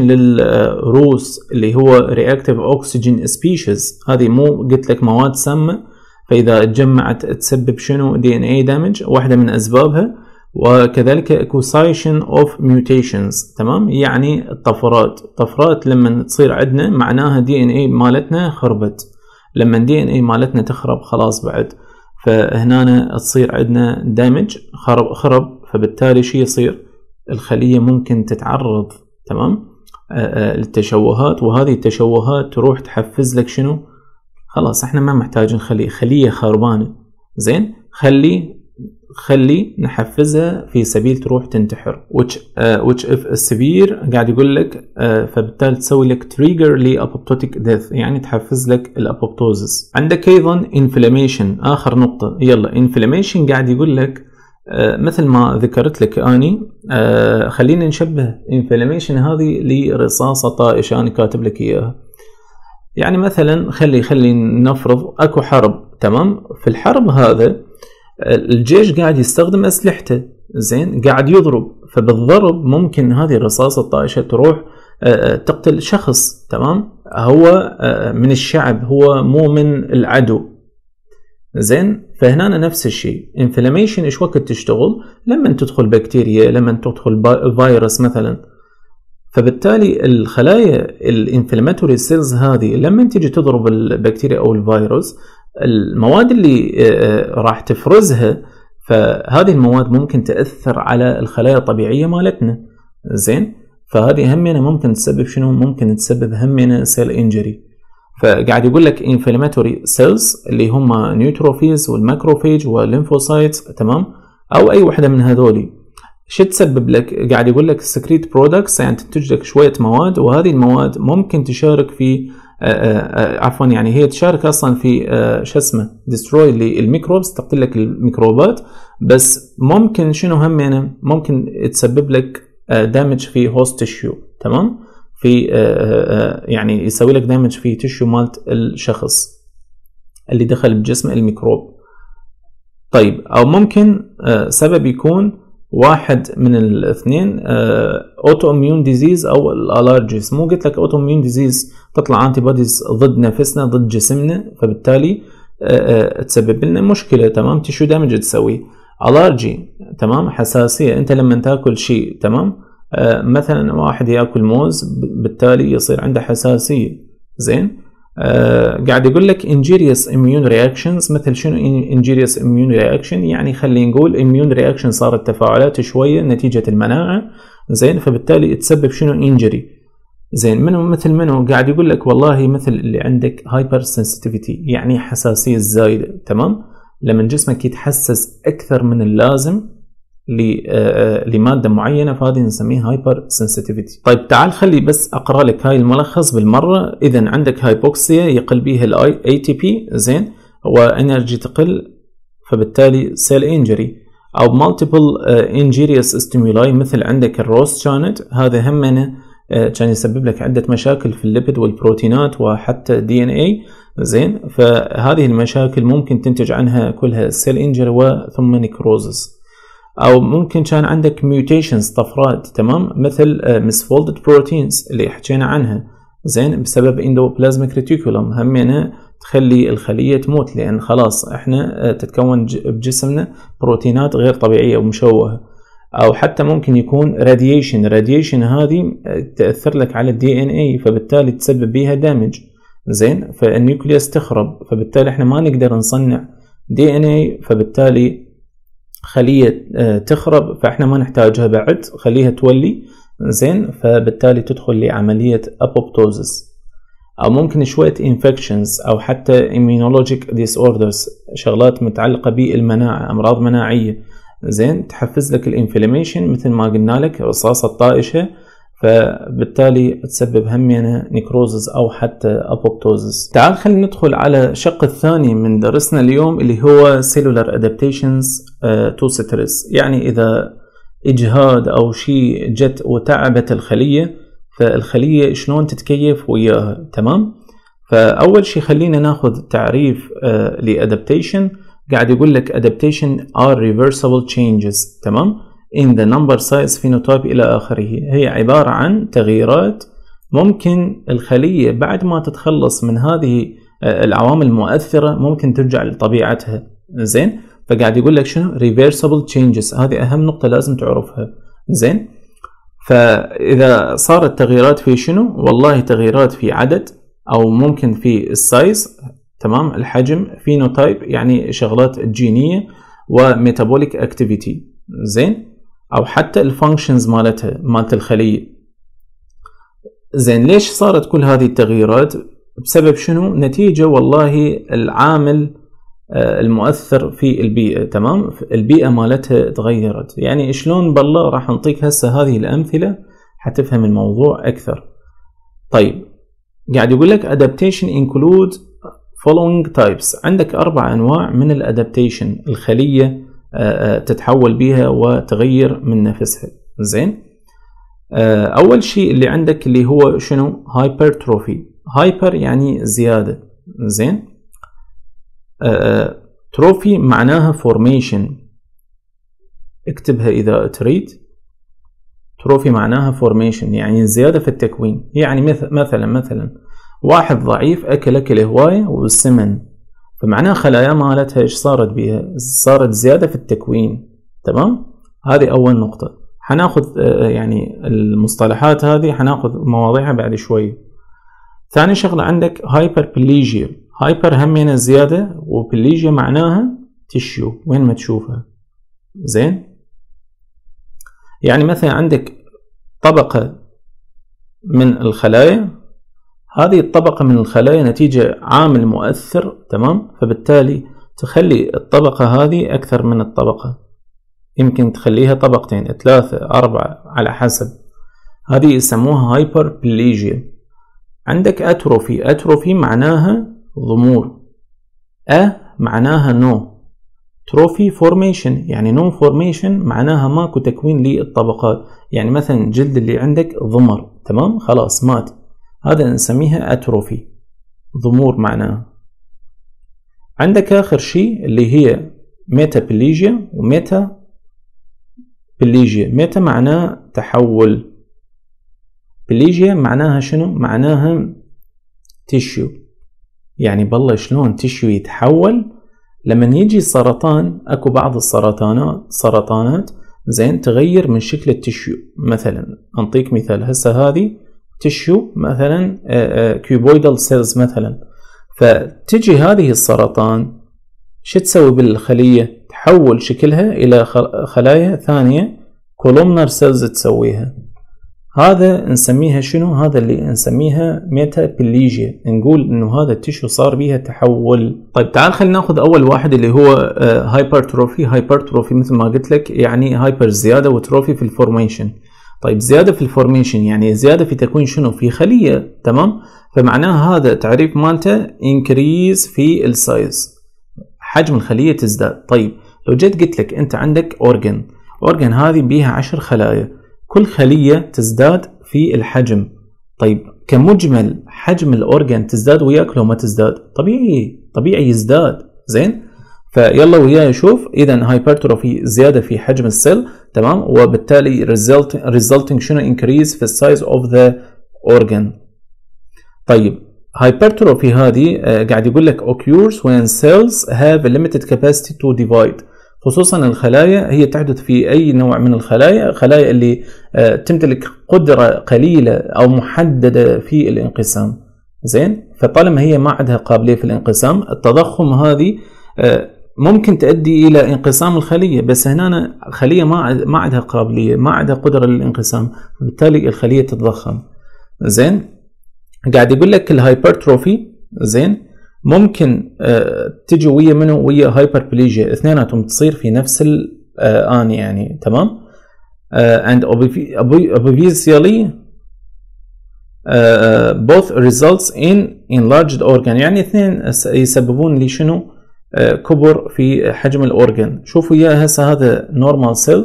للروس اللي هو reactive oxygen species، هذه مو قلت لك مواد سامه، فإذا تجمعت تسبب شنو؟ دي ان اي دامج، واحدة من أسبابها. وكذلك acquisition of mutations. تمام؟ يعني الطفرات. الطفرات لما تصير عندنا معناها دي ان اي مالتنا خربت. لما دي ان اي مالتنا تخرب خلاص بعد، فهنا تصير عندنا دامج، خرب خرب فبالتالي شي يصير؟ الخلية ممكن تتعرض تمام للتشوهات، وهذه التشوهات تروح تحفز لك شنو؟ خلاص احنا ما محتاجين خلية، خلية خربانة. زين؟ خلي خلي نحفزها في سبيل تروح تنتحر. which uh, which if severe قاعد يقول لك uh, فبالتالي تسوي لك trigger ل apoptotic death، يعني تحفز لك الابوبتوزس. عندك ايضا inflammation، اخر نقطة. يلا inflammation قاعد يقول لك uh, مثل ما ذكرت لك اني uh, خلينا نشبه inflammation هذه لرصاصة طائشة انا كاتب لك اياها. يعني مثلا خلي خلي نفرض اكو حرب. تمام؟ في الحرب هذا الجيش قاعد يستخدم اسلحته. زين؟ قاعد يضرب، فبالضرب ممكن هذه الرصاصة الطائشة تروح تقتل شخص. تمام؟ هو من الشعب، هو مو من العدو. زين؟ فهنا نفس الشيء. انفلاميشن ايش وقت تشتغل؟ لما تدخل بكتيريا، لما تدخل فيروس مثلا. فبالتالي الخلايا الانفلاماتوري سيلز هذه لما تيجي تضرب البكتيريا او الفيروس، المواد اللي راح تفرزها، فهذه المواد ممكن تأثر على الخلايا الطبيعية مالتنا. زين؟ فهذه همينة ممكن تسبب شنو؟ ممكن تسبب همينة سيل انجري. فقاعد يقول لك انفلاماتوري سيلز اللي هم نيوتروفيلز والماكروفيج والليمفوسايتس. تمام؟ او اي وحدة من هذولي شو تسبب لك؟ قاعد يقول لك سكريت برودكتس، يعني تنتج لك شوية مواد، وهذه المواد ممكن تشارك في عفوا يعني هي تشارك اصلا في شو اسمه ديستروي للميكروبس، تقتل لك الميكروبات، بس ممكن شنو هم يعني ممكن تسبب لك دامج في هوست تيشيو. تمام؟ في يعني يسوي لك دامج في تيشيو مالت الشخص اللي دخل بجسمه الميكروب. طيب او ممكن سبب يكون واحد من الاثنين، اوتو اميون ديزيز او الالرجيز. مو قلت لك اوتو اميون ديزيز تطلع انتي بوديز ضد نفسنا ضد جسمنا، فبالتالي تسبب لنا مشكله. تمام؟ تشو دامج تسوي. الرجي تمام؟ حساسيه. انت لما تاكل شيء تمام مثلا واحد ياكل موز بالتالي يصير عنده حساسيه. زين؟ آه قاعد يقول لك injurious immune reactions. مثل شنو injurious immune reaction؟ يعني خلينا نقول immune reaction صارت تفاعلات شوية نتيجة المناعة. زين؟ فبالتالي تسبب شنو injury. زين؟ منو مثل منو؟ قاعد يقول لك والله مثل اللي عندك hyper sensitivity، يعني حساسية زايدة. تمام؟ لما جسمك يتحسس أكثر من اللازم لمادة معينة، فهذه نسميها هايبر سنسيتيفيتي. طيب تعال خلي بس أقرأ لك هاي الملخص بالمرة. إذا عندك هايبوكسيا يقل بيها ال إيه تي بي. زين؟ وإنرجي تقل، فبالتالي سيل إنجري. او multiple injurious stimuli مثل عندك الروست كانت، هذا همنا كان يسبب لك عدة مشاكل في الليبيد والبروتينات وحتى دي ان اي. زين، فهذه المشاكل ممكن تنتج عنها كلها سيل انجري وثم نيكروزس. او ممكن كان عندك ميوتيشنز طفرات، تمام، مثل مسفولدد بروتينز اللي حكينا عنها، زين، بسبب اندوبلازميك ريتيكولوم همنا تخلي الخلية تموت، لان خلاص احنا تتكون بجسمنا بروتينات غير طبيعية ومشوهة. او حتى ممكن يكون راديشن، راديشن هذه تأثر لك على الدي ان اي، فبالتالي تسبب بيها دامج، زين، فالنيوكليوس تخرب، فبالتالي احنا ما نقدر نصنع دي ان اي، فبالتالي خلية تخرب، فاحنا ما نحتاجها بعد، خليها تولي، زين، فبالتالي تدخل لعملية apoptosis. او ممكن شوية infections او حتى immunologic disorders، شغلات متعلقة بالمناعة، امراض مناعية، زين، تحفز لك الانفلاميشن مثل ما قلنا لك رصاصة طائشة، فبالتالي تسبب همينة نيكروزز او حتى ابوبتوزس. تعال خلينا ندخل على الشق الثاني من درسنا اليوم اللي هو cellular adaptations to stress. يعني اذا اجهاد او شيء جت وتعبت الخلية، فالخلية شلون تتكيف وياها، تمام. فاول شيء خلينا ناخذ تعريف لادابتيشن. قاعد يقول لك adaptation are reversible changes، تمام، in the number size phenotype إلى آخره. هي عبارة عن تغييرات ممكن الخلية بعد ما تتخلص من هذه العوامل المؤثرة ممكن ترجع لطبيعتها، زين. فقاعد يقول لك شنو reversible changes، هذه أهم نقطة لازم تعرفها، زين. فإذا صارت تغييرات في شنو، والله تغييرات في عدد، أو ممكن في السايز، تمام، الحجم، فينوتايب يعني شغلات جينية، وميتابوليك اكتيفيتي، زين، او حتى الفانكشنز مالتها مالت الخلية. زين، ليش صارت كل هذه التغييرات؟ بسبب شنو؟ نتيجة والله العامل المؤثر في البيئة، تمام، البيئة مالتها تغيرت. يعني شلون؟ بالله راح نعطيك هسه هذه الأمثلة حتفهم الموضوع أكثر. طيب، قاعد يقول لك adaptation include following types. عندك أربع أنواع من الادابتيشن، الخلية تتحول بيها وتغير من نفسها، زين. أول شيء اللي عندك اللي هو شنو؟ هايبرتروفي. هايبر يعني زيادة، زين. تروفي معناها فورميشن، اكتبها إذا تريد. تروفي معناها فورميشن يعني زيادة في التكوين. يعني مثلا مثلا واحد ضعيف أكل أكل هواية والسمن، فمعناها خلايا مالتها إيش صارت بيها؟ صارت زيادة في التكوين، تمام. هذه أول نقطة. حناخذ يعني المصطلحات هذه حناخذ مواضيعها بعد شوي. ثاني شغلة عندك هايبربليجيا. هايبر همينة زيادة، وبليجيا معناها تشيو، وين ما تشوفها، زين. يعني مثلا عندك طبقة من الخلايا، هذه الطبقة من الخلايا نتيجة عامل مؤثر، تمام، فبالتالي تخلي الطبقة هذه أكثر من الطبقة، يمكن تخليها طبقتين ثلاثة أربعة على حسب. هذه يسموها هايبربليجيا. عندك أتروفي. أتروفي معناها ضمور، أ معناها نو، تروفي فورميشن يعني نو فورميشن معناها ماكو تكوين للطبقات. يعني مثلا جلد اللي عندك ضمر، تمام، خلاص مات، هذا نسميها أتروفي، ضمور معناها. عندك آخر شيء اللي هي ميتابليجيا وميتا بليجيا. ميتا معناه تحول، بليجيا معناها شنو؟ معناها تيشيو. يعني بالله شلون تيشيو يتحول؟ لما يجي السرطان، اكو بعض السرطانات سرطانات زين تغير من شكل التيشيو. مثلا انطيك مثال، هسه هذه تيشيو مثلا كيوبويدال سيلز مثلا، فتجي هذه السرطان شو تسوي بالخلية؟ تحول شكلها الى خلايا ثانية كولومنر سيلز تسويها. هذا نسميها شنو؟ هذا اللي نسميها ميتابليجيا، نقول انه هذا التشو صار بيها تحول. طيب تعال خلينا ناخذ اول واحد اللي هو هايبرتروفي. هايبرتروفي مثل ما قلت لك يعني هايبر زياده، وتروفي في الفورميشن. طيب زياده في الفورميشن يعني زياده في تكوين شنو؟ في خليه، تمام. فمعناها هذا تعريف مالته انكريز في السايز، حجم الخليه تزداد. طيب لو جيت قلت لك انت عندك اورجن، اورجن هذه بيها عشر خلايا، كل خليه تزداد في الحجم. طيب كمجمل حجم الاورجن تزداد وياك لو ما تزداد؟ طبيعي طبيعي يزداد. زين، فيلا وياي شوف. اذا هايبرتروفي زياده في حجم السيل، تمام، وبالتالي result resulting شنو increase في السايز اوف ذا اورجن. طيب هايبرتروفي هذه آه قاعد يقول لك occurs when cells have a limited capacity to divide، خصوصا الخلايا هي تحدث في اي نوع من الخلايا، خلايا اللي آه تمتلك قدره قليله او محدده في الانقسام. زين، فطالما هي ما عندها قابليه في الانقسام، التضخم هذه آه ممكن تؤدي الى انقسام الخليه، بس هنا الخليه ما ما عندها قابليه، ما عندها قدره للانقسام، فبالتالي الخليه تتضخم. زين، قاعد يقول لك الهايبرتروفي زين ممكن آه تجي ويا منه ويا هايبربليجيا، اثنيناتهم تصير في نفس الآن يعني، تمام. آه and obviously آه both results in enlarged organ، يعني اثنين يسببون لي شنو؟ آه كبر في حجم الأورجن. شوفوا يا هسه هذا نورمال سيل،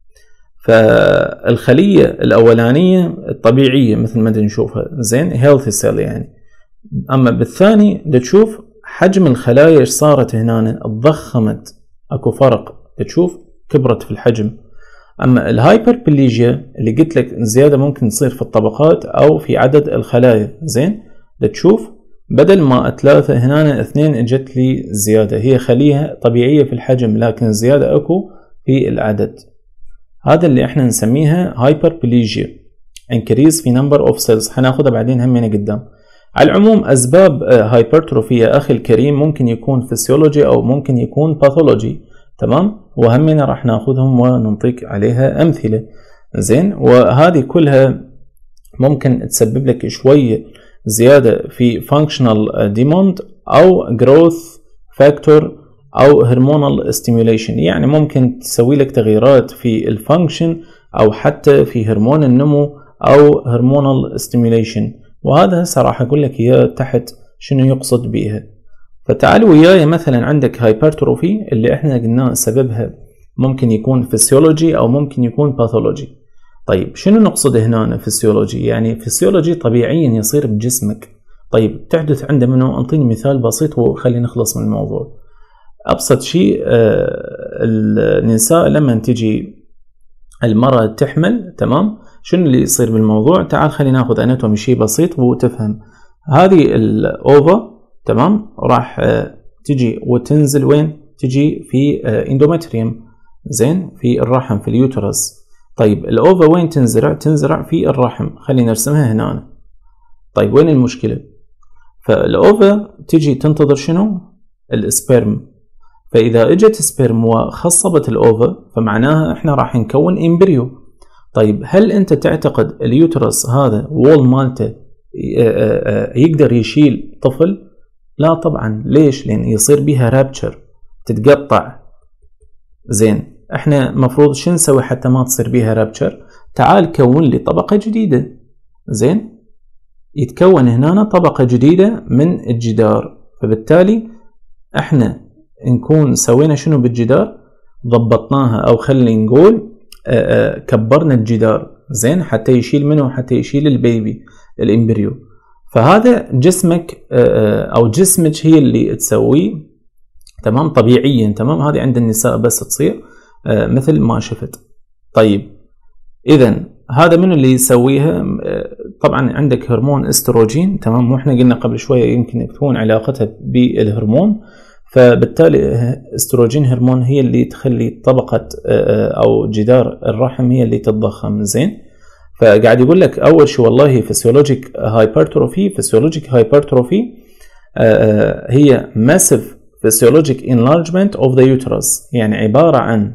فالخلية الأولانية الطبيعية مثل ما نشوفها زين healthy cell يعني، أما بالثاني تشوف حجم الخلايا إيش صارت هنا، تضخمت، أكو فرق، تشوف كبرت في الحجم. أما الهايبربليجيا اللي قلت لك زيادة ممكن تصير في الطبقات أو في عدد الخلايا. زين، تشوف بدل ما ثلاثة هنا اثنين اجت لي زيادة، هي خليها طبيعية في الحجم لكن زيادة أكو في العدد. هذا اللي احنا نسميها هايبربليجيا، increase في number of cells، حناخدها بعدين همينة قدام. على العموم أسباب هايبرتروفي يا أخي الكريم ممكن يكون فسيولوجي أو ممكن يكون باثولوجي، تمام، وهمنا راح ناخذهم وننطيك عليها أمثلة. زين، وهذه كلها ممكن تسبب لك شوية زيادة في functional demand أو growth factor أو hormonal stimulation، يعني ممكن تسوي لك تغييرات في الفانكشن أو حتى في هرمون النمو أو hormonal stimulation، وهذا هسه راح أقول لك إياه تحت شنو يقصد بيها. فتعال وياي مثلا عندك هايبرتروفي اللي احنا قلنا سببها ممكن يكون فسيولوجي أو ممكن يكون باثولوجي. طيب شنو نقصد هنا فسيولوجي؟ يعني فسيولوجي طبيعيا يصير بجسمك. طيب تحدث عنده منه؟ أعطيني مثال بسيط وخلي نخلص من الموضوع. أبسط شيء آه النساء لما تجي المرأة تحمل، تمام، شنو اللي يصير بالموضوع؟ تعال خلينا ناخذ اناتومي شيء بسيط وتفهم. هذه الأوفا، تمام، راح آه تجي وتنزل وين؟ تجي في آه اندومتريوم، زين، في الرحم، في اليوترس. طيب الأوفا وين تنزرع؟ تنزرع في الرحم، خلينا نرسمها هنا. طيب وين المشكلة؟ فالأوفا تجي تنتظر شنو؟ السبرم، فإذا اجت سبرم وخصبت الأوفا فمعناها احنا راح نكون إمبريو. طيب هل أنت تعتقد اليوترس هذا وول مالته يقدر يشيل طفل؟ لا طبعا. ليش؟ لأن يصير بيها رابتشر، تتقطع. زين، احنا مفروض شو نسوي حتى ما تصير بيها رابتشر؟ تعال كون لي طبقة جديدة. زين، يتكون هنا طبقة جديدة من الجدار، فبالتالي احنا نكون سوينا شنو بالجدار؟ ضبطناها، او خلي نقول اه اه كبرنا الجدار، زين، حتى يشيل منه، حتى يشيل البيبي الامبريو. فهذا جسمك اه او جسمك هي اللي تسويه، تمام، طبيعيا، تمام. هذه عند النساء بس تصير اه مثل ما شفت. طيب اذا هذا من اللي يسويها؟ طبعا عندك هرمون استروجين، تمام، واحنا قلنا قبل شويه يمكن تكون علاقتها بالهرمون، فبالتالي استروجين هرمون هي اللي تخلي طبقة أو جدار الرحم هي اللي تتضخم. زين، فقاعد يقول لك أول شيء والله فسيولوجيك هايبرتروفي. فسيولوجيك هايبرتروفي هي massive physiologic enlargement of the uterus، يعني عبارة عن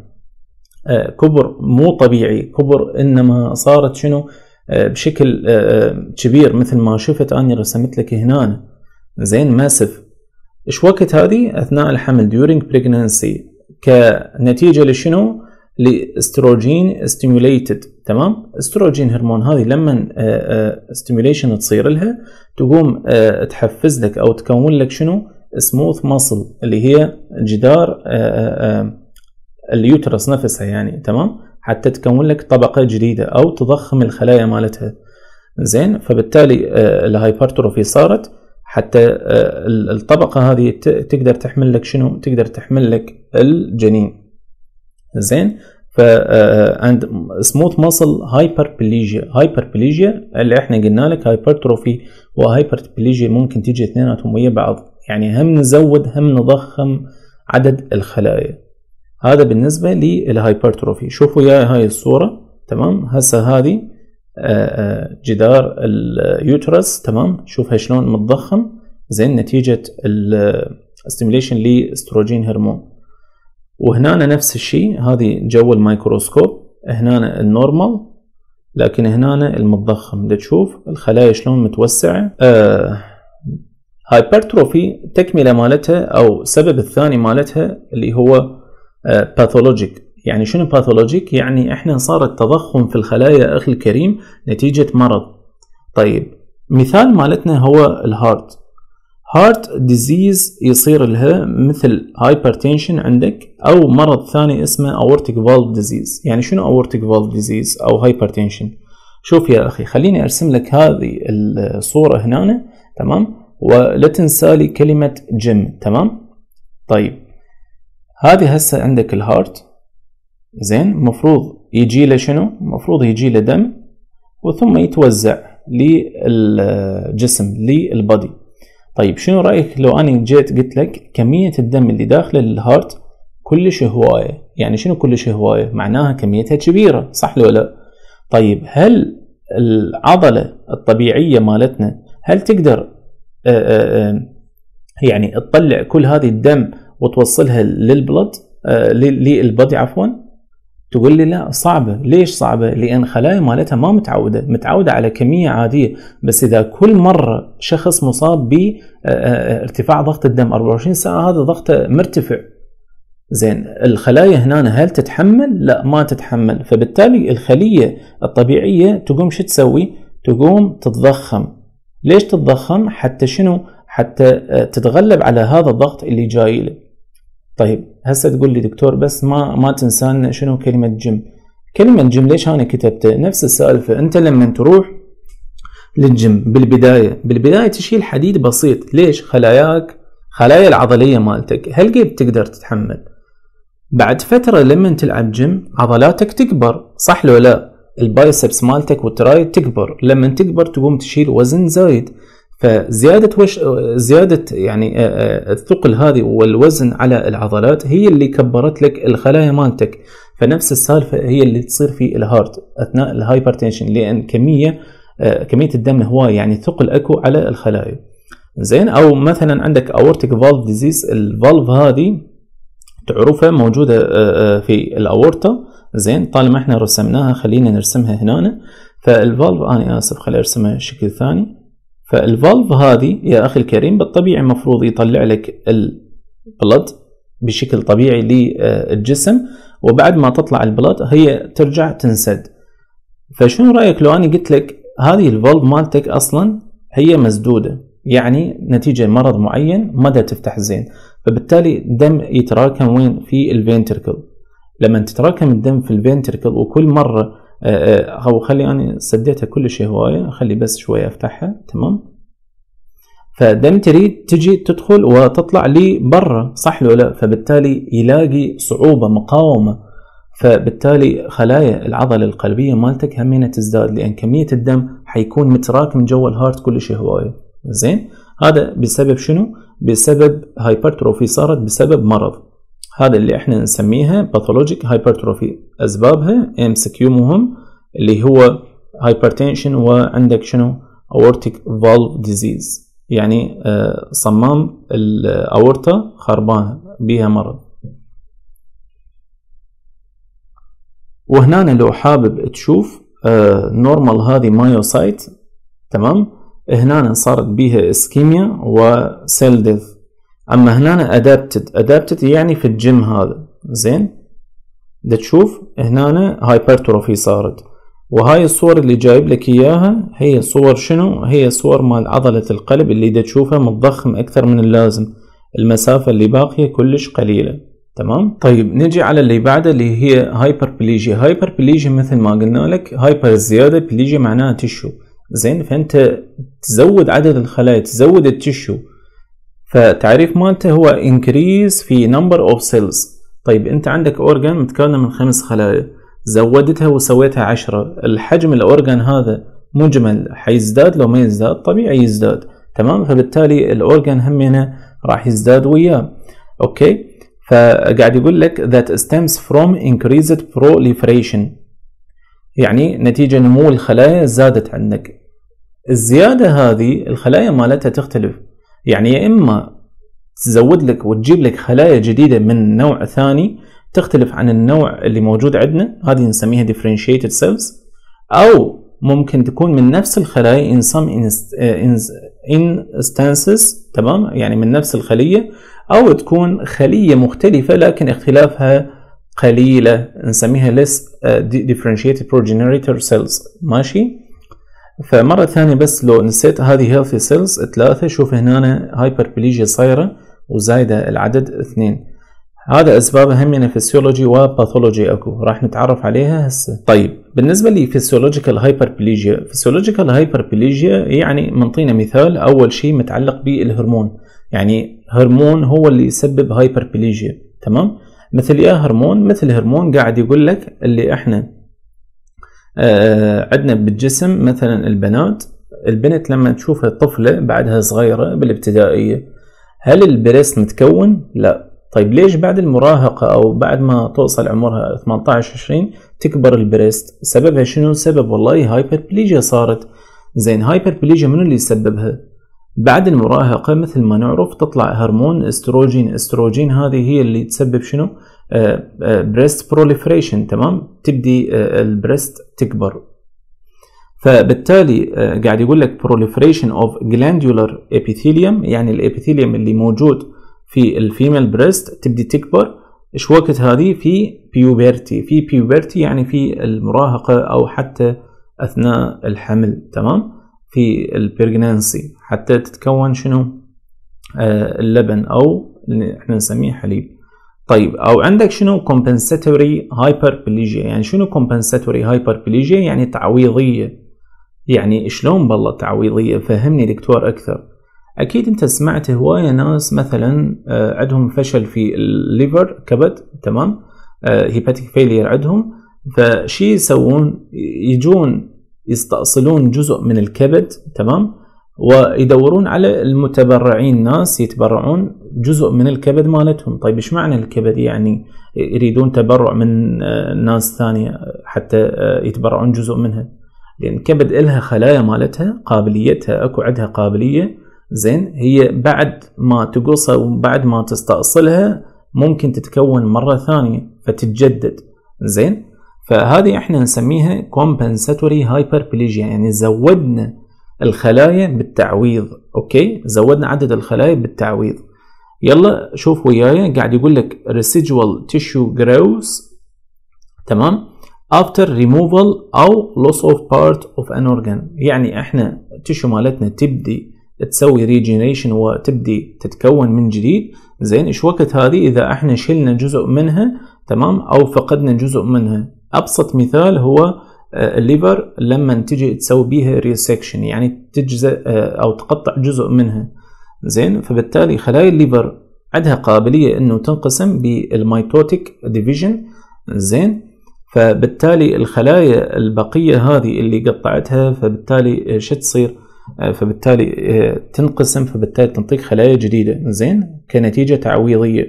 كبر مو طبيعي، كبر إنما صارت شنو بشكل كبير مثل ما شفت أنا رسمت لك هنا. زين، ماسف. إيش وقت هذه؟ أثناء الحمل during pregnancy، كنتيجة لشنو؟ لاستروجين stimulated، تمام. استروجين هرمون هذه لما stimulation تصير لها تقوم تحفز لك أو تكون لك شنو؟ smooth muscle اللي هي جدار اليوترس نفسها يعني، تمام، حتى تكون لك طبقة جديدة أو تضخم الخلايا مالتها. زين، فبالتالي الهايبرتروفي صارت حتى الطبقة هذه تقدر تحمل لك شنو؟ تقدر تحمل لك الجنين. زين، ف عند سموث ماسل هايبربليجيا، هايبربليجيا اللي احنا قلنا لك هايبرتروفي وهايبربليجيا ممكن تيجي اثنيناتهم ويا بعض، يعني هم نزود هم نضخم عدد الخلايا. هذا بالنسبة للهايبرتروفي. شوفوا يا هاي الصورة، تمام، هسه هذه جدار اليوترس، تمام، شوفها شلون متضخم. زين، نتيجة الستيميليشن لاستروجين هرمون. وهنا نفس الشيء، هذه جو الميكروسكوب، هنا النورمال، لكن هنا المتضخم. دا تشوف الخلايا شلون متوسعة. آه هايبرتروفي تكملة مالتها أو السبب الثاني مالتها اللي هو باثولوجيك. يعني شنو باثولوجيك؟ يعني احنا صار التضخم في الخلايا أخي الكريم نتيجة مرض. طيب، مثال مالتنا هو الهارت. هارت ديزيز يصير لها مثل هايبرتنشن عندك، أو مرض ثاني اسمه aortic valve disease. يعني شنو aortic valve disease أو هايبرتنشن؟ شوف يا أخي، خليني أرسم لك هذه الصورة هنا، تمام، ولا تنسى لي كلمة جيم، تمام. طيب، هذه هسه عندك الهارت. زين، مفروض يجي له شنو؟ مفروض يجي له دم وثم يتوزع للجسم للبادي. طيب، شنو رأيك لو أنا جيت قلت لك كمية الدم اللي داخل الهارت كلش هواية؟ يعني شنو كلش هواية؟ معناها كميتها كبيرة، صح لو لا؟ طيب، هل العضلة الطبيعية مالتنا هل تقدر آآ آآ يعني تطلع كل هذه الدم وتوصلها للبلد للبادي عفوا؟ تقول لي لا، صعبة. ليش صعبة؟ لأن خلايا مالتها ما متعودة متعودة على كمية عادية. بس إذا كل مرة شخص مصاب بارتفاع ضغط الدم أربعة وعشرين ساعة هذا ضغطه مرتفع، زين، الخلايا هنا هل تتحمل؟ لا، ما تتحمل. فبالتالي الخلية الطبيعية تقوم شو تسوي؟ تقوم تتضخم. ليش تتضخم؟ حتى شنو؟ حتى تتغلب على هذا الضغط اللي جاي له. طيب، هسه تقول لي دكتور بس ما ما تنسان شنو كلمة جيم. كلمة جيم ليش أنا كتبتها؟ نفس السالفة. أنت لما تروح للجيم بالبداية بالبداية تشيل حديد بسيط. ليش؟ خلاياك خلايا العضلية مالتك هل قد تقدر تتحمل؟ بعد فترة لما تلعب جيم عضلاتك تكبر، صح لو لا؟ البايسبس مالتك والتراي تكبر. لما تكبر تقوم تشيل وزن زايد. فزيادة وش زيادة يعني الثقل هذه والوزن على العضلات هي اللي كبرت لك الخلايا مالتك. فنفس السالفة هي اللي تصير في الهارت أثناء الهايبرتنشن، لأن كمية كمية الدم هواية، يعني ثقل أكو على الخلايا. زين، أو مثلا عندك aortic valve disease. الفالف هذه تعرفها موجودة في الأورطة. زين، طالما احنا رسمناها خلينا نرسمها هنا. فالفالف أنا آسف خلينا أرسمها بشكل ثاني. فالفالف هذه يا أخي الكريم بالطبيعي مفروض يطلع لك البلد بشكل طبيعي للجسم، وبعد ما تطلع البلد هي ترجع تنسد. فشنو رأيك لو أنا قلت لك هذه الفالف مالتك أصلا هي مسدودة، يعني نتيجة مرض معين ما دا تفتح زين، فبالتالي الدم يتراكم وين؟ في الفنتركل. لما تتراكم الدم في الفنتركل وكل مرة أو خلي أنا سديتها كل شيء هواية، خلي بس شوية أفتحها، تمام. فدم تريد تجي تدخل وتطلع لي برا، صح لو لا؟ فبالتالي يلاقي صعوبة مقاومة. فبالتالي خلايا العضلة القلبية مالتك همينة تزداد، لأن كمية الدم حيكون متراكم جوا الهارت كل شيء هواية. زين، هذا بسبب شنو؟ بسبب هايبرتروفي صارت بسبب مرض. هذا اللي احنا نسميها باثولوجيك هايبرتروفي. اسبابها ام سي كيو مهم، اللي هو هايبرتنشن، وعندك شنو؟ aortic valve disease، يعني صمام الاورطة خربانة بيها مرض. وهنا لو حابب تشوف نورمال هذه مايوسايت، تمام، هنا صارت بيها اسكيميا وسيل ديث. اما هنا ادابتد ادابتد يعني في الجيم هذا. زين، دا تشوف هنا هايبرتروفي صارت. وهاي الصور اللي جايب لك اياها هي صور شنو؟ هي صور مال عضلة القلب اللي دا تشوفها متضخم اكثر من اللازم، المسافة اللي باقية كلش قليلة. تمام. طيب نجي على اللي بعده اللي هي هايبربليجيا. هايبربليجيا مثل ما قلنا لك، هايبر الزياده، بليجيا معناها تشو، زين، فانت تزود عدد الخلايا، تزود التشو، فتعريف مالته هو increase في number of cells. طيب انت عندك اورجان متكون من خمس خلايا، زودتها وسويتها عشرة، الحجم الاورجان هذا مجمل حيزداد لو ما يزداد؟ طبيعي يزداد، تمام. فبالتالي الاورجان همينه راح يزداد وياه. اوكي، فقاعد يقول لك that stems from increased proliferation، يعني نتيجة نمو الخلايا زادت عندك. الزيادة هذه الخلايا مالتها تختلف، يعني يا إما تزود لك وتجيب لك خلايا جديدة من نوع ثاني تختلف عن النوع اللي موجود عندنا، هذه نسميها differentiated cells، أو ممكن تكون من نفس الخلايا in some instances، تمام، يعني من نفس الخلية، أو تكون خلية مختلفة لكن اختلافها قليلة، نسميها less differentiated progenitor cells. ماشي. فمرة ثانية بس لو نسيت، هذه healthy cells ثلاثة، شوف هنا هايبربليجيا صايرة وزايدة العدد اثنين. هذا أسبابها همنا فيسيولوجي وباثولوجي أكو، راح نتعرف عليها هسه. طيب بالنسبة لي فيسيولوجيكال هايبربليجيا، فيسيولوجيكال هايبربليجيا يعني منطينا مثال. أول شيء متعلق بالهرمون، يعني هرمون هو اللي يسبب هايبربليجيا، تمام. مثل يا هرمون، مثل هرمون قاعد يقول لك اللي احنا آه عندنا بالجسم، مثلا البنات، البنت لما تشوفها طفلة بعدها صغيرة بالابتدائية، هل البريست متكون؟ لا. طيب ليش بعد المراهقة أو بعد ما توصل عمرها ثمانية عشر عشرين تكبر البريست؟ سببها شنو؟ سبب والله هايبربليجيا صارت. زين، هايبربليجيا منو اللي يسببها؟ بعد المراهقة مثل ما نعرف تطلع هرمون استروجين. استروجين هذه هي اللي تسبب شنو؟ بريست بروليفريشن، تمام، تبدي البريست تكبر. فبالتالي قاعد يقول لك proliferation of glandular epithelium، يعني الابيثيليوم اللي موجود في الفيميل بريست تبدي تكبر. ايش وقت هذه؟ في بيوبرتي. في بيوبرتي يعني في المراهقة أو حتى أثناء الحمل، تمام، في البريجنانسي، حتى تتكون شنو؟ آه اللبن أو اللي احنا نسميه حليب. طيب، أو عندك شنو؟ compensatory hyperplasia. يعني شنو compensatory hyperplasia؟ يعني تعويضية. يعني شلون بالله تعويضية؟ فهمني دكتور أكثر. أكيد أنت سمعت هواية ناس مثلا عندهم فشل في الليفر، كبد، تمام، هيباتيك فيلير عندهم، فشي يسوون؟ يجون يستأصلون جزء من الكبد، تمام، ويدورون على المتبرعين، ناس يتبرعون جزء من الكبد مالتهم. طيب ايش معنى الكبد؟ يعني يريدون تبرع من ناس ثانية حتى يتبرعون جزء منها، لأن الكبد إلها خلايا مالتها، قابليتها أكو عندها قابلية، زين، هي بعد ما تقصها وبعد ما تستأصلها ممكن تتكون مرة ثانية فتتجدد، زين. فهذه احنا نسميها compensatory hyperplasia، يعني زودنا الخلايا بالتعويض. اوكي، زودنا عدد الخلايا بالتعويض. يلا شوف وياي، قاعد يقول لك residual tissue grows، تمام، after removal أو loss of part of an organ. يعني احنا التشو مالتنا تبدي تسوي ريجينيشن وتبدي تتكون من جديد، زين. ايش وقت هذه؟ اذا احنا شلنا جزء منها، تمام، او فقدنا جزء منها. ابسط مثال هو الليفر لما تجي تسوي بيها ريسكشن، يعني تجزء او تقطع جزء منها، زين. فبالتالي خلايا الليفر عندها قابلية انه تنقسم بالميتوتيك ديفيجن، زين. فبالتالي الخلايا البقية هذه اللي قطعتها، فبالتالي شو تصير؟ فبالتالي تنقسم، فبالتالي تنطيك خلايا جديدة، زين، كنتيجة تعويضية.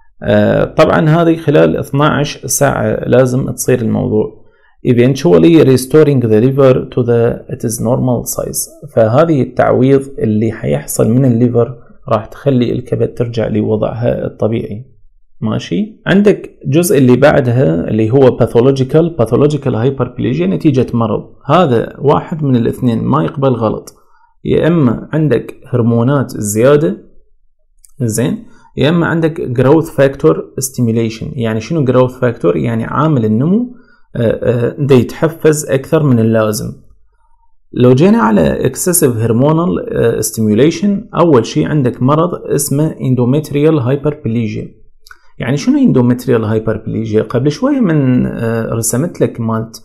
طبعا هذه خلال اثنتي عشرة ساعة لازم تصير الموضوع. eventually restoring the liver to the its normal size. فهذه التعويض اللي حيحصل من الليفر راح تخلي الكبد ترجع لوضعها الطبيعي. ماشي. عندك جزء اللي بعدها اللي هو pathological pathological hyperplasia، نتيجة مرض. هذا واحد من الاثنين، ما يقبل غلط. يا اما عندك هرمونات زيادة، زين، يا اما عندك growth factor stimulation. يعني شنو growth factor؟ يعني عامل النمو ده يتحفز اكثر من اللازم. لو جينا على excessive hormonal stimulation، اول شيء عندك مرض اسمه endometrial hyperplasia. يعني شنو اندومتريال هايبربليجيا؟ قبل شويه من رسمت لك مالت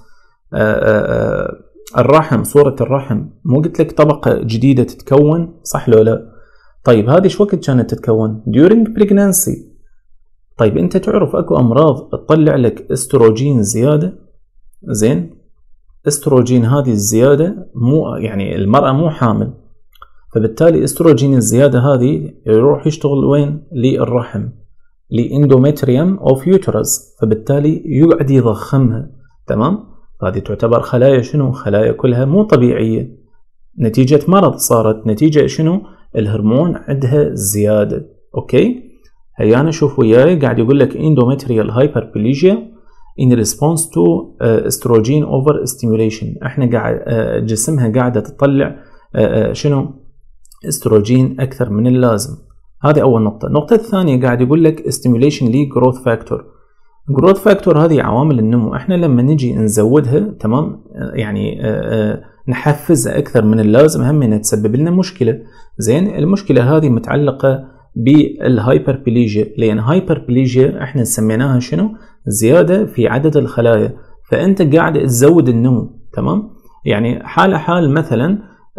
الرحم، صوره الرحم، مو قلت لك طبقه جديده تتكون، صح لو لا؟ طيب هذه شو وقت كانت تتكون؟ during pregnancy. طيب انت تعرف اكو امراض تطلع لك استروجين زياده، زين؟ استروجين هذه الزياده مو يعني المراه مو حامل، فبالتالي استروجين الزياده هذه يروح يشتغل وين؟ للرحم، لاندومتريوم اوف يوترس، فبالتالي يقعد يضخمها، تمام؟ هذه تعتبر خلايا شنو؟ خلايا كلها مو طبيعيه، نتيجه مرض صارت، نتيجه شنو؟ الهرمون عندها زياده. اوكي، هيا انا شوف وياي قاعد يقول لك endometrial hyperplasia in response to uh, estrogen over stimulation. احنا قاعد uh, جسمها قاعده تطلع uh, uh, شنو؟ استروجين اكثر من اللازم. هذه اول نقطه. النقطه الثانيه قاعد يقول لك stimulation ل growth factor. growth factor هذه عوامل النمو، احنا لما نجي نزودها، تمام، يعني uh, uh, نحفزها اكثر من اللازم، هم انها تسبب لنا مشكله. زين، المشكله هذه متعلقه بالهايبربليجيا، لان هايبربليجيا احنا سميناها شنو؟ زياده في عدد الخلايا، فانت قاعد تزود النمو، تمام؟ يعني حال حال مثلا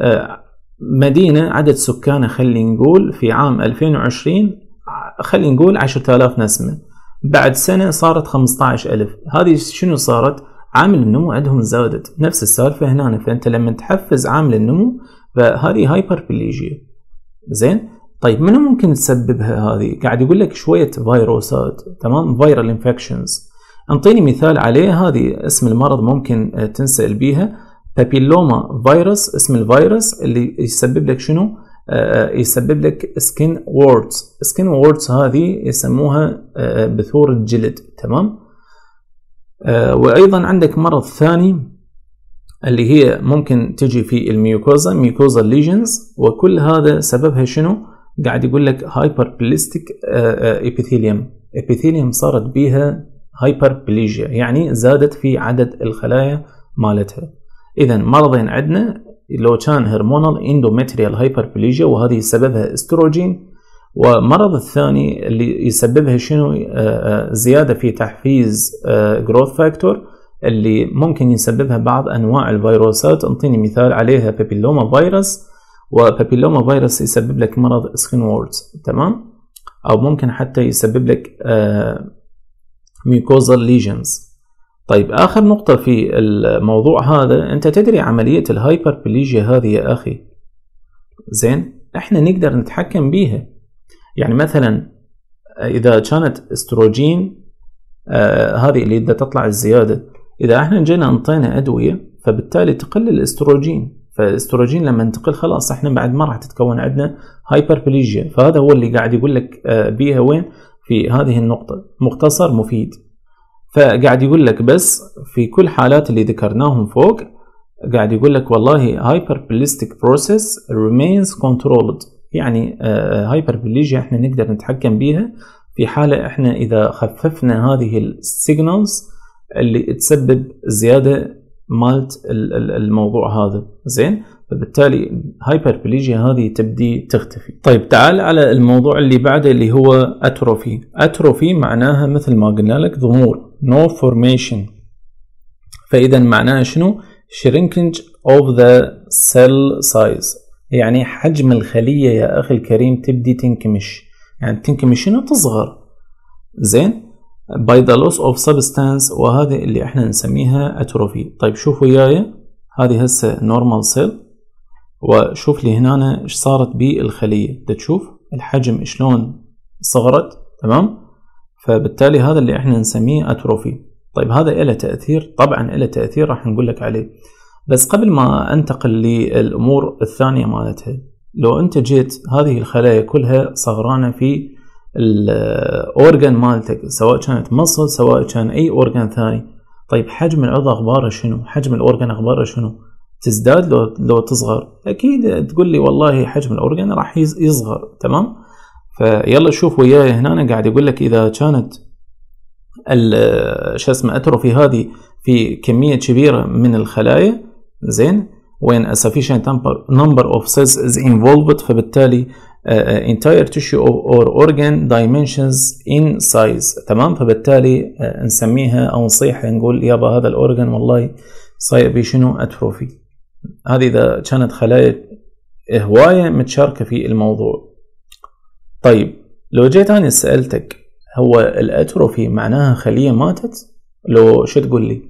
مدينه عدد سكانها خلينا نقول في عام ألفين وعشرين خلينا نقول عشرة آلاف نسمه، بعد سنه صارت خمسة عشر ألف، هذه شنو صارت؟ عامل النمو عندهم زادت. نفس السالفه هنا، فانت لما تحفز عامل النمو فهذه هايبربليجيا. زين، طيب منو ممكن تسببها هذه؟ قاعد يقول لك شويه فيروسات، تمام، فيرال انفكشنز. انطيني مثال عليه، هذه اسم المرض ممكن تنسأل بيها، بابيلوما فيروس، اسم الفيروس اللي يسبب لك شنو؟ آه يسبب لك سكين ووردز. سكين ووردز هذه يسموها آه بثور الجلد، تمام؟ آه وايضا عندك مرض ثاني اللي هي ممكن تجي في الميوكوزا، ميوكوزا ليجنز، وكل هذا سببها شنو؟ قاعد يقول لك هايبربليستيك ابيثيليوم. ابيثيليوم صارت بيها هايبربليجيا، يعني زادت في عدد الخلايا مالتها. اذا مرضين عندنا، لو كان هرمونال اندومتريال هايبربليجيا وهذه سببها استروجين، ومرض الثاني اللي يسببها شنو؟ زياده في تحفيز جروث فاكتور اللي ممكن يسببها بعض انواع الفيروسات. انطيني مثال عليها، بابيلوما فيروس، وبابيلوما فيروس يسبب لك مرض سكين ووردز، تمام؟ او ممكن حتى يسبب لك ميوكوزال ليجنز. طيب اخر نقطة في الموضوع هذا، انت تدري عملية الهايبربليجيا هذه يا اخي، زين، احنا نقدر نتحكم بيها. يعني مثلا اذا كانت استروجين آه هذه اللي بدها تطلع الزيادة، اذا احنا جينا انطينا ادوية فبالتالي تقل الاستروجين، فالاستروجين لما ينتقل خلاص احنا بعد ما راح تتكون عندنا هايبربليجيا. فهذا هو اللي قاعد يقول لك آه بيها وين؟ في هذه النقطة، مختصر مفيد. فقاعد يقول لك بس في كل حالات اللي ذكرناهم فوق، قاعد يقول لك والله hyperplastic process remains controlled، يعني هايبربليجيا احنا نقدر نتحكم بيها في حالة احنا اذا خففنا هذه السيجنالز اللي تسبب زيادة مالت الموضوع هذا. زين، فبالتالي هايبربليجيا هذه تبدي تختفي. طيب تعال على الموضوع اللي بعده اللي هو اتروفي. اتروفي معناها مثل ما قلنا لك ضمور، no formation، فاذا معناها شنو؟ shrinkage of the cell size، يعني حجم الخلية يا اخي الكريم تبدي تنكمش، يعني تنكمش شنو؟ تصغر. زين، by the loss of substance، وهذه اللي احنا نسميها اتروفي. طيب شوف وياي، هذه هسه normal cell، وشوف لي هنا ايش صارت بالخلية، تشوف الحجم شلون صغرت، تمام؟ فبالتالي هذا اللي احنا نسميه اتروفي. طيب هذا له تأثير؟ طبعا له تأثير، راح نقول لك عليه. بس قبل ما انتقل للامور الثانية مالتها، لو انت جيت هذه الخلايا كلها صغرانة في الاورجان مالتك، سواء كانت مصل سواء كان اي اورجان ثاني، طيب حجم العضو اخباره شنو؟ حجم الاورجان اخباره شنو؟ تزداد لو لو تصغر؟ اكيد تقول لي والله حجم الاورجان راح يصغر، تمام؟ فيلا شوف وياي هنا قاعد يقول لك اذا كانت شو اسمه اتروفي هذه في كميه كبيره من الخلايا، زين، وين a sufficient number of cells is involved، فبالتالي uh, entire tissue or organ dimensions in size. تمام. فبالتالي uh, نسميها أو نصيحها نقول يابا هذا الأورجن والله صاير بيه شنو أتروفي. هذه إذا كانت خلايا هواية متشاركة في الموضوع. طيب لو جيت أنا سألتك هو الأتروفي معناها خلية ماتت، لو شو تقول لي؟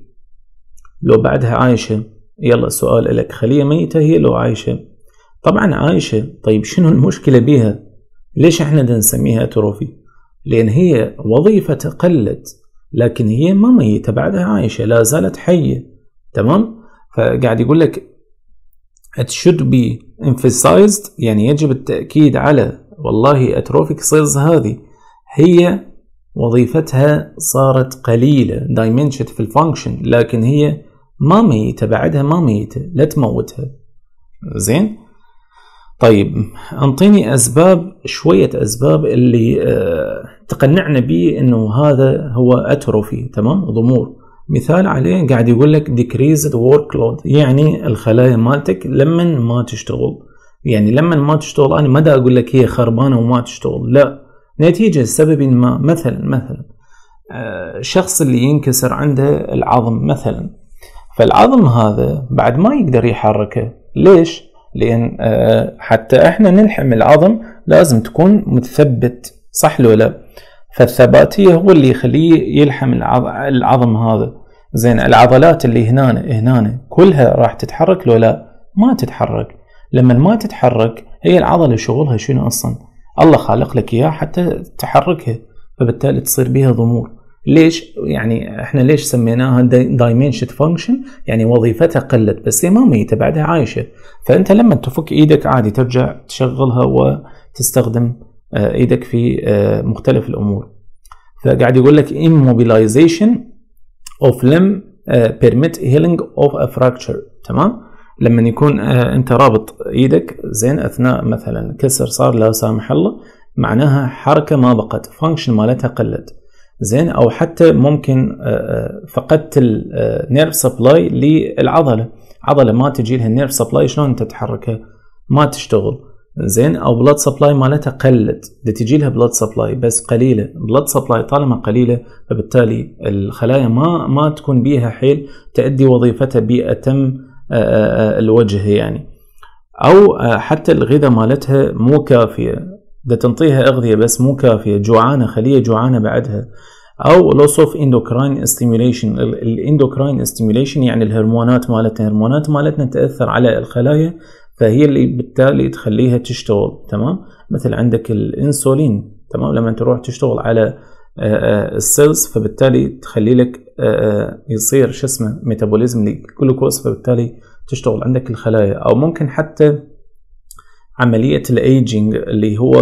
لو بعدها عايشة؟ يلا السؤال لك، خلية ميتة هي لو عايشة؟ طبعا عايشة. طيب شنو المشكلة بيها؟ ليش احنا دا نسميها أتروفي؟ لأن هي وظيفة قلت، لكن هي ما ميتة، بعدها عايشة، لا زالت حية. تمام. فقاعد يقول لك it should be emphasized، يعني يجب التأكيد على والله أتروفيك سيلز هذه هي وظيفتها صارت قليلة diminished في الفانكشن، لكن هي ما ميتة، بعدها ما ميتة، لا تموتها. زين. طيب انطيني أسباب، شوية أسباب اللي اه تقنعنا بيه إنه هذا هو أتروفي. تمام. ضمور. مثال عليه قاعد يقول لك decreased workload، يعني الخلايا مالتك لما ما تشتغل، يعني لما ما تشتغل أنا ما دا أقول لك هي خربانة وما تشتغل، لا، نتيجة سبب ما. مثلا مثلا الشخص اللي ينكسر عنده العظم مثلا، فالعظم هذا بعد ما يقدر يحركه. ليش؟ لأن حتى احنا نلحم العظم لازم تكون متثبت، صح لو لا؟ فالثباتية هو اللي يخليه يلحم العظم هذا. زين. العضلات اللي هنا هنا كلها راح تتحرك لو لا؟ ما تتحرك. لما ما تتحرك هي العضلة شغلها شنو أصلا؟ الله خالق لك إياه حتى تحركها، فبالتالي تصير بها ضمور. ليش؟ يعني احنا ليش سميناها diminished function؟ يعني وظيفتها قلت، بس هي ما ميتة، بعدها عايشة. فأنت لما تفك إيدك عادي ترجع تشغلها وتستخدم إيدك في مختلف الأمور. فقاعد يقول لك immobilization of limb permit healing of a fracture. تمام. لما يكون أنت رابط إيدك زين أثناء مثلا كسر صار لا سامح الله، معناها حركة ما بقت، فانكشن مالتها قلت. زين. أو حتى ممكن فقدت النيرف سبلاي للعضلة، عضلة ما تجي لها النيرف سبلاي، شلون أنت تحركها؟ ما تشتغل. زين. أو بلاد سبلاي مالتها قلت، تجي لها بلاد سبلاي بس قليلة، بلاد سبلاي طالما قليلة فبالتالي الخلايا ما ما تكون بيها حيل تأدي وظيفتها بأتم الوجه يعني. أو حتى الغذاء مالتها مو كافية، ده تنطيها أغذية بس مو كافية، جوعانة، خلية جوعانة بعدها. أو loss of endocrine stimulation. الاندوكراين stimulation يعني الهرمونات مالتنا، الهرمونات مالتنا تأثر على الخلايا، فهي اللي بالتالي تخليها تشتغل. تمام. مثل عندك الانسولين. تمام. لما تروح تشتغل على السيلز فبالتالي تخلي لك يصير شو اسمه ميتابوليزم للجلوكوز، فبالتالي تشتغل عندك الخلايا. او ممكن حتى عملية الايجينج اللي هو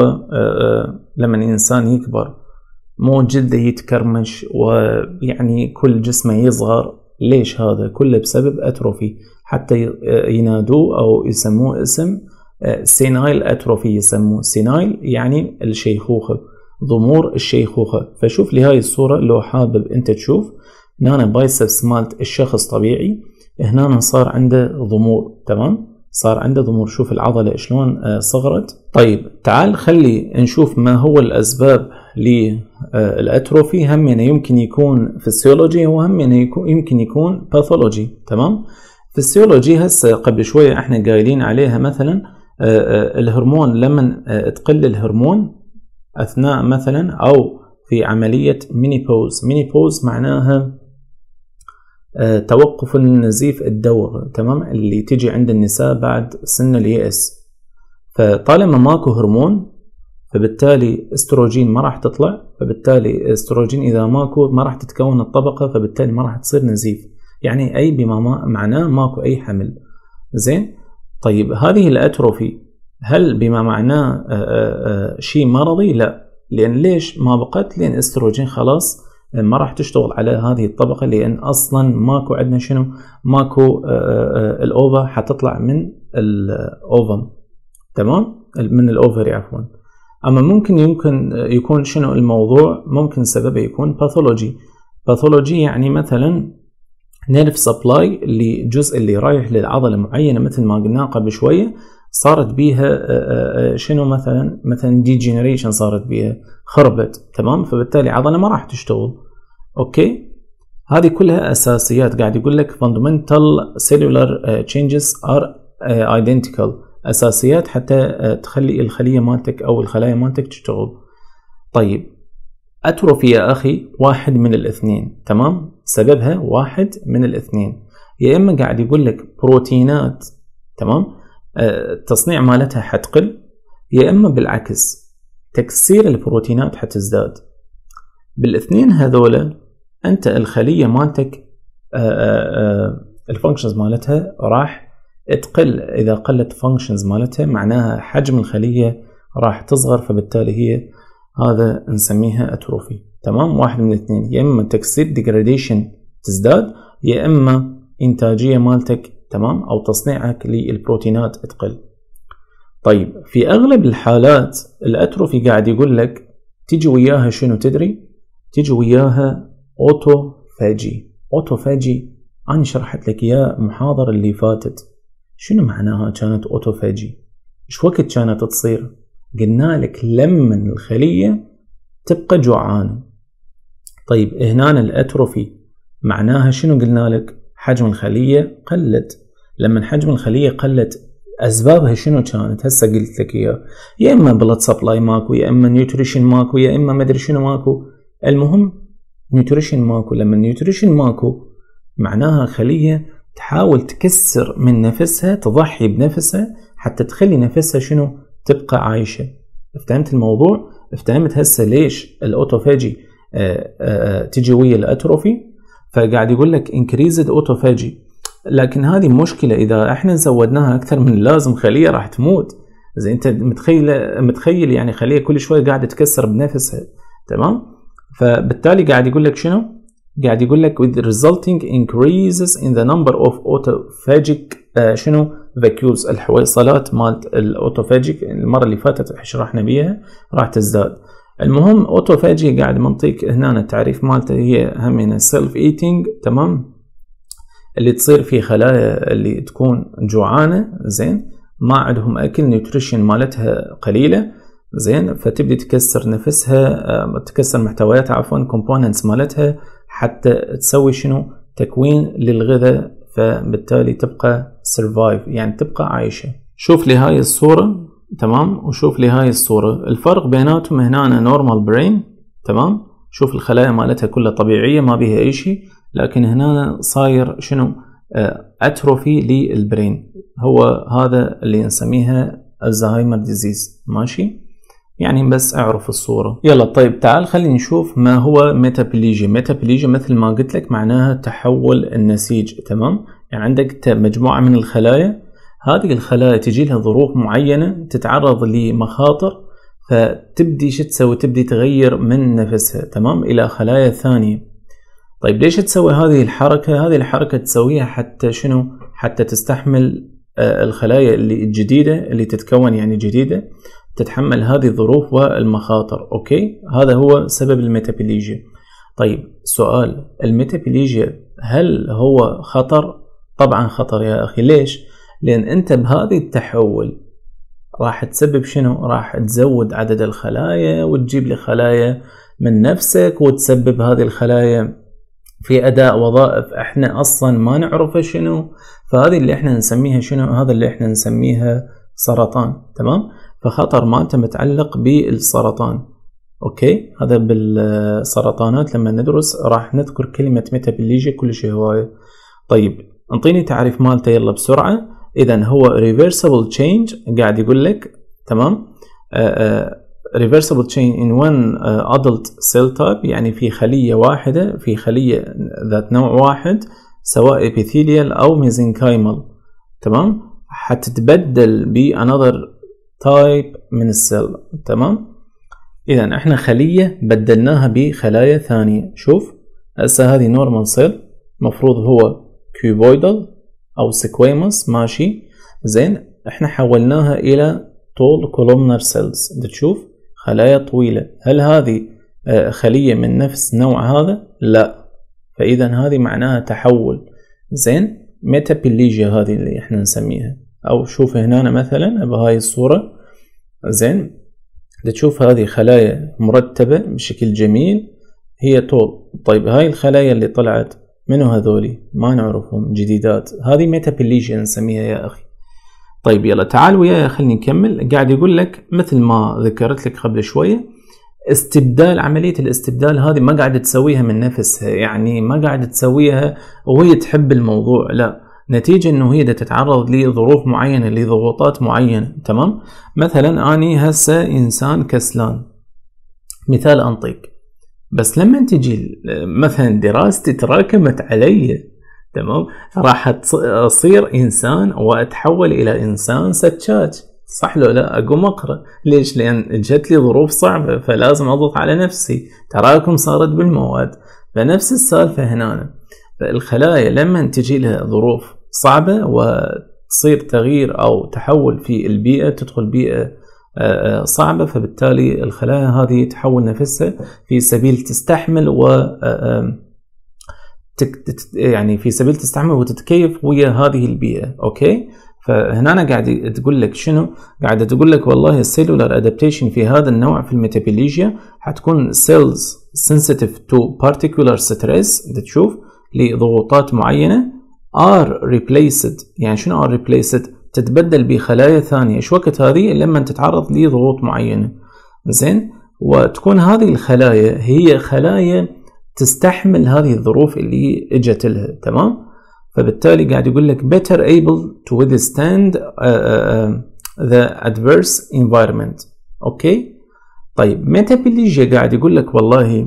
لما الانسان يكبر مو جلده يتكرمش ويعني كل جسمه يصغر. ليش؟ هذا كله بسبب اتروفي، حتى ينادوه او يسموه اسم سينايل اتروفي، يسموه سينايل يعني الشيخوخة، ضمور الشيخوخة. فشوف لي هاي الصورة لو حابب انت تشوف. هنا بايسبس مالت الشخص طبيعي، هنا صار عنده ضمور. تمام. صار عنده ضمور. شوف العضلة شلون صغرت. طيب تعال خلي نشوف ما هو الأسباب للأتروفي. هم يعني يمكن يكون فيسيولوجي وهم يعني يمكن يكون باثولوجي. تمام. فيسيولوجي هسه قبل شوية احنا قايلين عليها مثلا الهرمون، لما تقل الهرمون أثناء مثلا أو في عملية مينيبوز. مينيبوز معناها توقف النزيف الدوري. تمام. اللي تيجي عند النساء بعد سن اليأس. فطالما ماكو هرمون فبالتالي استروجين ما راح تطلع، فبالتالي استروجين إذا ماكو ما راح تتكون الطبقة، فبالتالي ما راح تصير نزيف، يعني أي بما معناه ماكو أي حمل. زين. طيب هذه الأتروفي هل بما معناه شيء مرضي؟ لا. لأن ليش ما بقت؟ لأن استروجين خلاص ما راح تشتغل على هذه الطبقة، لأن أصلا ماكو عندنا شنو؟ ماكو الأوفا حتطلع من الأوفم. تمام. من الأوفري عفوا. أما ممكن يمكن يكون شنو الموضوع؟ ممكن سببه يكون باثولوجي. باثولوجي يعني مثلا نيرف سبلاي اللي جزء اللي رايح للعضلة معينة مثل ما قلنا قبل شوية صارت بيها شنو مثلا مثلا ديجنريشن، صارت بيها خربت، تمام، فبالتالي عضلة ما راح تشتغل. اوكي، هذه كلها اساسيات. قاعد يقول لك fundamental cellular changes are identical، اساسيات حتى تخلي الخلية مالتك او الخلايا مالتك تشتغل. طيب اتروفي يا اخي واحد من الاثنين، تمام، سببها واحد من الاثنين، يا اما قاعد يقول لك بروتينات، تمام، التصنيع مالتها حتقل، يا اما بالعكس تكسير البروتينات حتزداد. بالاثنين هذولا انت الخليه مالتك الفانكشنز مالتها راح تقل. اذا قلت فانكشنز مالتها معناها حجم الخليه راح تصغر، فبالتالي هي هذا نسميها اتروفي. تمام، واحد من الاثنين، يا اما تكسير ديجراديشن تزداد، يا اما انتاجيه مالتك، تمام، او تصنيعك للبروتينات تقل. طيب في اغلب الحالات الاتروفي قاعد يقول لك تيجي وياها شنو تدري؟ تيجي وياها اوتوفاجي. اوتوفاجي انا شرحت لك اياه المحاضرة اللي فاتت. شنو معناها كانت اوتوفاجي؟ ايش وقت كانت تصير؟ قلنا لك لما الخلية تبقى جوعانة. طيب هنا الاتروفي معناها شنو؟ قلنا لك حجم الخلية قلت. لما حجم الخلية قلت أسبابها شنو كانت؟ هسه قلت لك إياه، يا إما بلد سبلاي ماكو، يا إما نيوتريشن ماكو، يا إما مدري شنو ماكو. المهم نيوتريشن ماكو. لما نيوتريشن ماكو معناها خلية تحاول تكسر من نفسها، تضحي بنفسها حتى تخلي نفسها شنو؟ تبقى عايشة. افتهمت الموضوع؟ افتهمت هسه ليش الأوتوفاجي آآ آآ تجي ويا الأتروفي؟ فقاعد يقول لك increased autophagy. لكن هذه مشكلة، إذا احنا زودناها أكثر من اللازم خلية راح تموت. إذا أنت متخيل متخيل يعني خلية كل شوي قاعدة تكسر بنفسها، تمام؟ فبالتالي قاعد يقول لك شنو؟ قاعد يقول لك with resulting increases in the number of autophagic آه شنو vacuoles، الحويصلات مالت الأوتوفاجيك المرة اللي فاتت شرحنا بيها راح تزداد. المهم اوتوفاجي قاعد منطيك هنا التعريف مالته، هي همينة سيلف ايتينج، تمام، اللي تصير في خلايا اللي تكون جوعانة، زين، ما عندهم اكل، نيوتريشن مالتها قليلة، زين، فتبدي تكسر نفسها، تكسر محتوياتها عفوا كومبوننتس مالتها حتى تسوي شنو؟ تكوين للغذاء، فبالتالي تبقى سرفايف، يعني تبقى عايشة. شوف لي هاي الصورة، تمام، وشوف لي هاي الصورة، الفرق بيناتهم هنا نورمال برين، تمام، شوف الخلايا مالتها كلها طبيعية ما بيها اي شيء، لكن هنا صاير شنو؟ اتروفي للبرين، هو هذا اللي نسميها الزهايمر ديزيز. ماشي، يعني بس اعرف الصورة. يلا طيب تعال خلينا نشوف ما هو ميتابليجيا. ميتابليجيا مثل ما قلت لك معناها تحول النسيج، تمام، يعني عندك مجموعة من الخلايا، هذه الخلايا تجي لها ظروف معينة، تتعرض لمخاطر، فتبدي شو تسوي؟ تبدي تغير من نفسها، تمام، إلى خلايا ثانية. طيب ليش تسوي هذه الحركة؟ هذه الحركة تسويها حتى شنو؟ حتى تستحمل الخلايا اللي الجديدة اللي تتكون، يعني جديدة، تتحمل هذه الظروف والمخاطر. أوكي، هذا هو سبب الميتابليجيا. طيب سؤال، الميتابليجيا هل هو خطر؟ طبعا خطر يا أخي. ليش؟ لأن أنت بهذه التحول راح تسبب شنو؟ راح تزود عدد الخلايا وتجيب لي خلايا من نفسك، وتسبب هذه الخلايا في أداء وظائف احنا أصلا ما نعرفه شنو، فهذه اللي احنا نسميها شنو؟ هذا اللي احنا نسميها سرطان، تمام؟ فخطر مالته متعلق بالسرطان. اوكي، هذا بالسرطانات لما ندرس راح نذكر كلمة ميتابليجيا كل شيء هواية. طيب انطيني تعريف مالته يلا بسرعة. اذا هو reversible change، قاعد يقول لك، تمام، uh, uh, reversible change in one uh, adult cell type، يعني في خلية واحدة، في خلية ذات نوع واحد، سواء epithelial أو mesenchymal، تمام، حتتبدل ب another type من السيل، تمام. إذا احنا خلية بدلناها بخلايا ثانية. شوف هسه هذه normal cell، مفروض هو cuboidal أو squamous، ماشي، زين، احنا حولناها إلى طول columnar cells، تشوف خلايا طويلة. هل هذه خلية من نفس نوع هذا؟ لا، فإذا هذه معناها تحول، زين، ميتابليجيا هذه اللي احنا نسميها. او شوف هنا مثلا بهاي الصورة. زين تشوف هذه خلايا مرتبة بشكل جميل هي طول. طيب هاي الخلايا اللي طلعت منو هذولي؟ ما نعرفهم، جديدات، هذه ميتابيليجيا نسميها يا اخي. طيب يلا تعال وياي خلينا نكمل. قاعد يقول لك مثل ما ذكرت لك قبل شوية، استبدال، عملية الاستبدال هذه ما قاعدة تسويها من نفسها، يعني ما قاعدة تسويها وهي تحب الموضوع، لا، نتيجة انه هي تتعرض لظروف معينة، لضغوطات معينة. تمام؟ مثلا اني هسه انسان كسلان، مثال انطيك، بس لما تجي مثلا دراستي تراكمت علي، تمام، راح اصير انسان واتحول الى انسان سكاج، صح لو لا؟ اقوم اقرا، ليش؟ لان جت لي ظروف صعبه فلازم اضغط على نفسي، تراكم صارت بالمواد. فنفس السالفه هنا، فالخلايا لما تجي لها ظروف صعبه وتصير تغيير او تحول في البيئه، تدخل بيئه صعبه، فبالتالي الخلايا هذه تحول نفسها في سبيل تستحمل و يعني في سبيل تستحمل وتتكيف ويا هذه البيئه. اوكي، فهنا أنا قاعد تقول لك شنو؟ قاعد تقول لك والله السيلولار ادابتيشن في هذا النوع في الميتابيليجيا حتكون cells sensitive to particular stress، تشوف لضغوطات معينة، are replaced. يعني شنو are replaced؟ تتبدل بخلايا ثانية. ايش وقت هذه؟ لما تتعرض لضغوط معينة. زين، وتكون هذه الخلايا هي خلايا تستحمل هذه الظروف اللي اجت لها. تمام؟ فبالتالي قاعد يقول لك better able to withstand uh, uh, the adverse environment. اوكي، طيب ميتابيليجيا قاعد يقول لك والله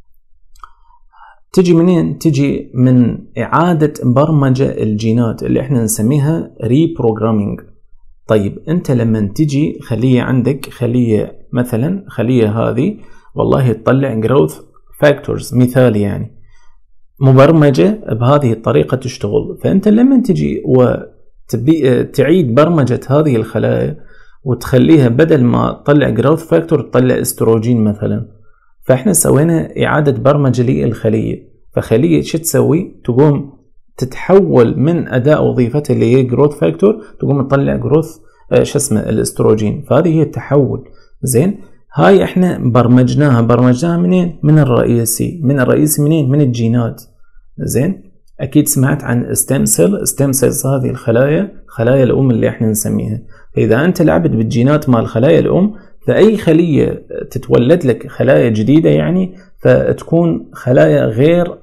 تجي منين؟ تجي من إعادة برمجة الجينات اللي احنا نسميها reprogramming. طيب انت لما تجي خلية عندك، خلية مثلا خلية هذه والله تطلع growth factors مثال، يعني مبرمجة بهذه الطريقة تشتغل، فأنت لما تجي وتعيد برمجة هذه الخلايا وتخليها بدل ما تطلع جروث فاكتور تطلع استروجين مثلا، فإحنا سوينا إعادة برمجة للخلية. فخلية شو تسوي؟ تقوم تتحول من أداء وظيفتها اللي هي جروث فاكتور، تقوم تطلع جروث شو اسمه الاستروجين، فهذه هي التحول. زين، هاي احنا برمجناها برمجناها منين؟ من الرئيسي. من الرئيسي منين؟ من الجينات. زين، اكيد سمعت عن ستيم سيل. ستيم سيلز هذه الخلايا، خلايا الام اللي احنا نسميها. فاذا انت لعبت بالجينات مال خلايا الام، فاي خليه تتولد لك خلايا جديده يعني فتكون خلايا غير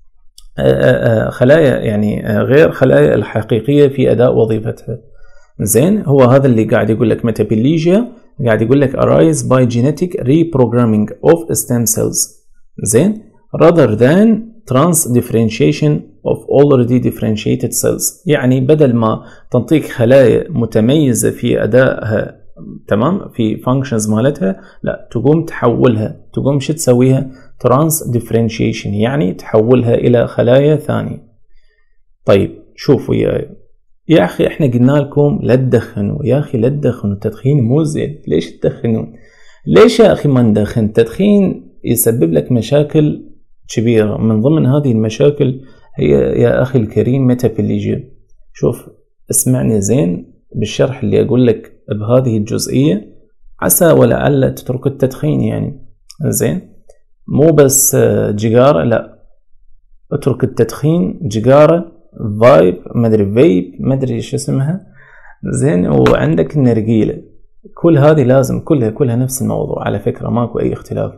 خلايا يعني غير خلايا الحقيقيه في اداء وظيفتها. زين، هو هذا اللي قاعد يقول لك ميتابيليجيا، قاعد يقول لك arise by genetic reprogramming of stem cells. زين، rather than trans differentiation of already differentiated cells. يعني بدل ما تنطيك خلايا متميزة في أدائها، تمام، في functions مالتها، لا، تقوم تحولها، تقوم شو تسويها؟ trans differentiation، يعني تحولها إلى خلايا ثانية. طيب شوفوا يا يا أخي، إحنا قلنا لكم لا تدخنوا يا أخي، لا تدخنوا، التدخين مو زين. ليش تدخنون؟ ليش يا أخي ما ندخن؟ التدخين يسبب لك مشاكل كبيرة، من ضمن هذه المشاكل هي يا أخي الكريم ميتابيليجيا. شوف اسمعني زين بالشرح اللي أقول لك بهذه الجزئية، عسى ولعل تترك التدخين. يعني زين، مو بس جيجارة، لا، اترك التدخين، جيجارة، فايب، مدري فيب، مدري ايش اسمها، زين، وعندك النرجيلة، كل هذه لازم كلها كلها نفس الموضوع على فكرة، ماكو اي اختلاف.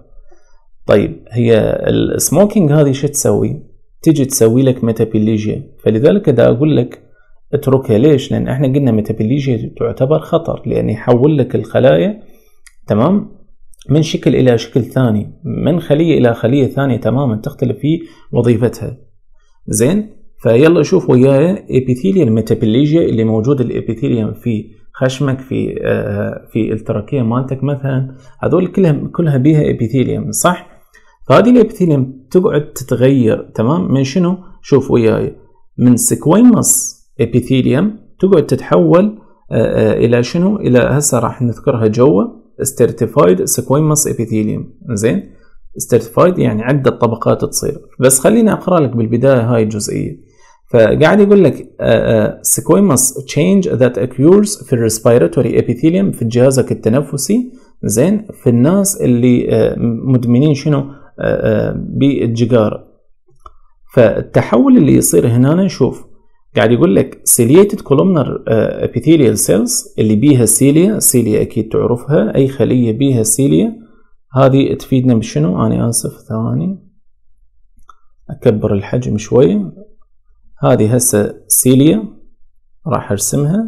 طيب هي السموكينج هذه شو تسوي؟ تجي تسوي لك ميتابيليجيا. فلذلك دا اقول لك اتركها. ليش؟ لان احنا قلنا ميتابيليجيا تعتبر خطر، لان يحول لك الخلايا، تمام، من شكل الى شكل ثاني، من خلية الى خلية ثانية تماما، تختلف في وظيفتها. زين، فيلا شوف وياي ابيثيليال ميتابيليجيا اللي موجود الابيثيليوم في خشمك، في آه في التراكية مالتك مثلا، هذول كلها كلها بيها ابيثيليوم، صح؟ فهذه الابيثيليوم تقعد تتغير، تمام، من شنو؟ شوف وياي، من سكويموس ابيثيليوم تقعد تتحول آه آه الى شنو؟ الى هسه راح نذكرها جوا stratified squamous epithelium. زين، stratified يعني عدة طبقات تصير، بس خليني اقرا لك بالبداية هاي الجزئية. فقاعد يقول لك سكويموس تشينج ذات occurs في الريسبيراتوري ابيثيليوم في جهازك التنفسي، زين، في الناس اللي مدمنين شنو بالجدار. فالتحول اللي يصير هنا نشوف قاعد يقول لك ciliated columnar epithelial cells اللي بيها سيليا. سيليا اكيد تعرفها، اي خليه بيها سيليا هذه تفيدنا بشنو. انا اسف ثواني اكبر الحجم شوي. هذه هسه سيليا راح ارسمها،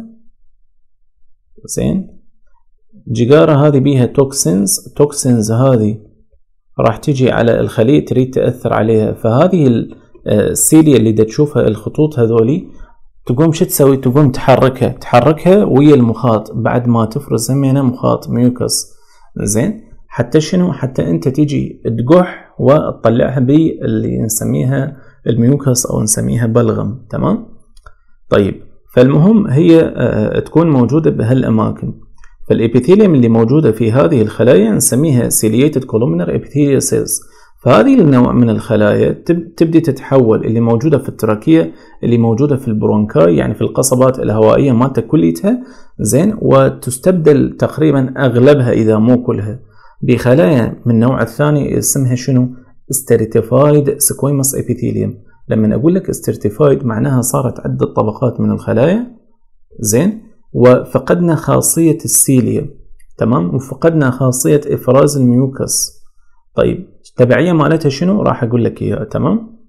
زين. جيجارة هذه بيها توكسينز. توكسينز هذه راح تجي على الخلية تريد تأثر عليها. فهذه السيليا اللي دا تشوفها الخطوط هذولي تقوم شو تسوي؟ تقوم تحركها تحركها ويا المخاط بعد ما تفرز همينة مخاط ميوكس، زين. حتى شنو؟ حتى انت تيجي تقح وتطلعها باللي نسميها الميوكس او نسميها بلغم، تمام. طيب فالمهم هي تكون موجودة بهالاماكن. فالابيثيليوم اللي موجودة في هذه الخلايا نسميها ciliated columnar epithelial cells. فهذه النوع من الخلايا تبدي تتحول، اللي موجودة في التراكية، اللي موجودة في البرونكاي يعني في القصبات الهوائية مالتك كليتها، زين، وتستبدل تقريبا اغلبها اذا مو كلها بخلايا من النوع الثاني اسمها شنو؟ stratified squamous epithelium. لما اقول لك stratified معناها صارت عدة طبقات من الخلايا، زين، وفقدنا خاصية السيليا، تمام، وفقدنا خاصية افراز الميوكس. طيب التبعية مالتها شنو؟ راح اقول لك اياها، تمام.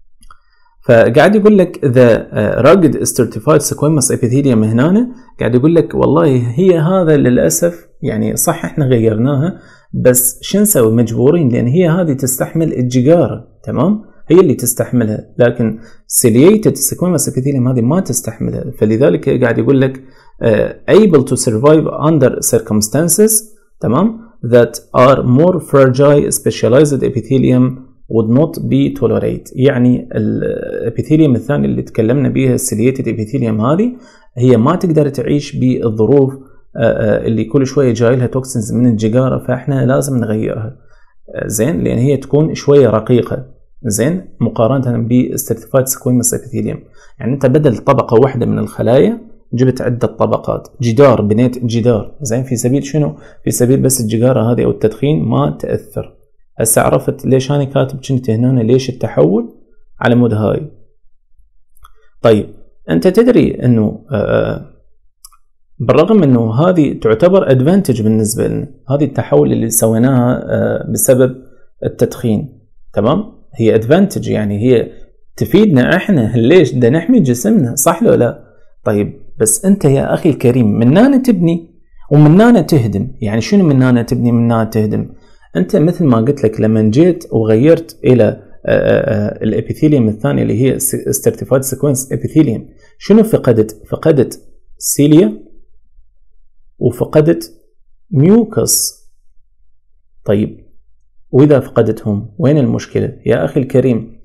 فقاعد يقول لك the rugged stratified squamous epithelium هنا قاعد يقول لك والله هي هذا للأسف يعني صح احنا غيرناها، بس شو نسوي؟ مجبورين، لان هي هذه تستحمل الجيجارة، تمام، هي اللي تستحملها، لكن ciliated squamous epithelium هذه ما تستحملها. فلذلك قاعد يقول لك uh, able to survive under circumstances، تمام، that are more fragile specialized epithelium would not be tolerate. يعني الابيثيليوم الثاني اللي تكلمنا بيها ciliated epithelium هذه هي ما تقدر تعيش بالظروف اللي كل شوية جايلها توكسينز من الجيجارة، فاحنا لازم نغيرها، زين، لان هي تكون شوية رقيقة، زين، مقارنة بالستراتيفايد سكويموس ابيثيليوم. يعني انت بدل طبقة واحدة من الخلايا جبت عدة طبقات، جدار بنيت جدار، زين، في سبيل شنو؟ في سبيل بس الجيجارة هذه او التدخين ما تأثر. هسه عرفت ليش انا كاتب كنت هنا ليش التحول على مود هاي. طيب انت تدري انه آه بالرغم انه هذه تعتبر ادفانتج بالنسبة لنا، هذه التحول اللي سويناها آه بسبب التدخين، تمام، هي ادفانتج، يعني هي تفيدنا احنا، ليش؟ ده نحمي جسمنا، صح لو لا؟ طيب بس انت يا اخي الكريم من هنا تبني ومن هنا تهدم. يعني شنو من هنا تبني من هنا تهدم؟ انت مثل ما قلت لك لما جيت وغيرت الى الابيثيليوم الثاني اللي هي stratified sequence epithelium، شنو فقدت؟ فقدت سيليا وفقدت ميوكس. طيب واذا فقدتهم وين المشكلة يا اخي الكريم؟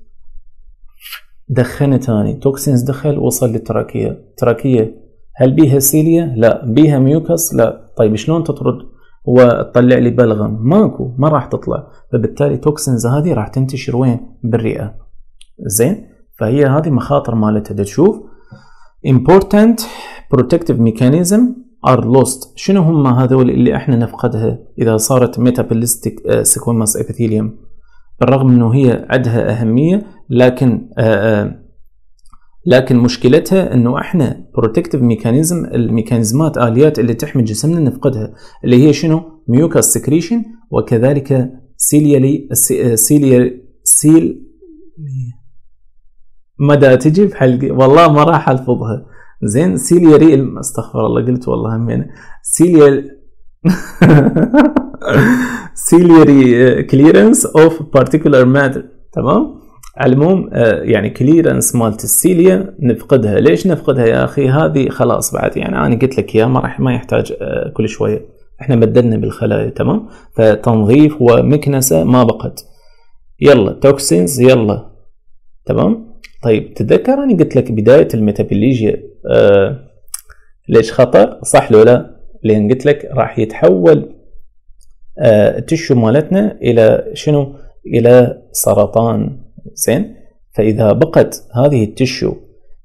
دخنت ثاني توكسينز، دخل وصل للتراكية. تراكية هل بيها سيليا؟ لا. بيها ميوكس؟ لا. طيب شلون تطرد وتطلع لي بلغم؟ ماكو، ما راح تطلع. فبالتالي توكسينز هذه راح تنتشر وين؟ بالرئة، زين. فهي هذه مخاطر مالتها. تشوف important protective mechanism are lost. شنو هم هذول اللي احنا نفقدها اذا صارت metabolistic squamous epithelium؟ بالرغم انه هي عندها اهمية، لكن آآ آآ لكن مشكلتها انه احنا protective mechanism، الميكانيزمات اليات اللي تحمي جسمنا نفقدها، اللي هي شنو؟ mucus secretion، وكذلك سيليالي سيليال سيل مدى تجي بحلقي والله ما راح الفظها، زين. سيلياري، استغفر الله قلت والله همين سيليال سيلياري كليرنس اوف particular matter، تمام. على العموم يعني كليرنس مالت السيليا نفقدها. ليش نفقدها يا اخي؟ هذه خلاص بعد، يعني انا قلت لك اياه، ما راح ما يحتاج كل شويه، احنا بدلنا بالخلايا، تمام. فتنظيف ومكنسه ما بقت، يلا توكسينز يلا، تمام. طيب تتذكر انا قلت لك بدايه الميتابوليجيا آه ليش خطر؟ صح لو لا؟ لان قلت لك راح يتحول آه التشو مالتنا الى شنو؟ الى سرطان، زين. فاذا بقت هذه التشو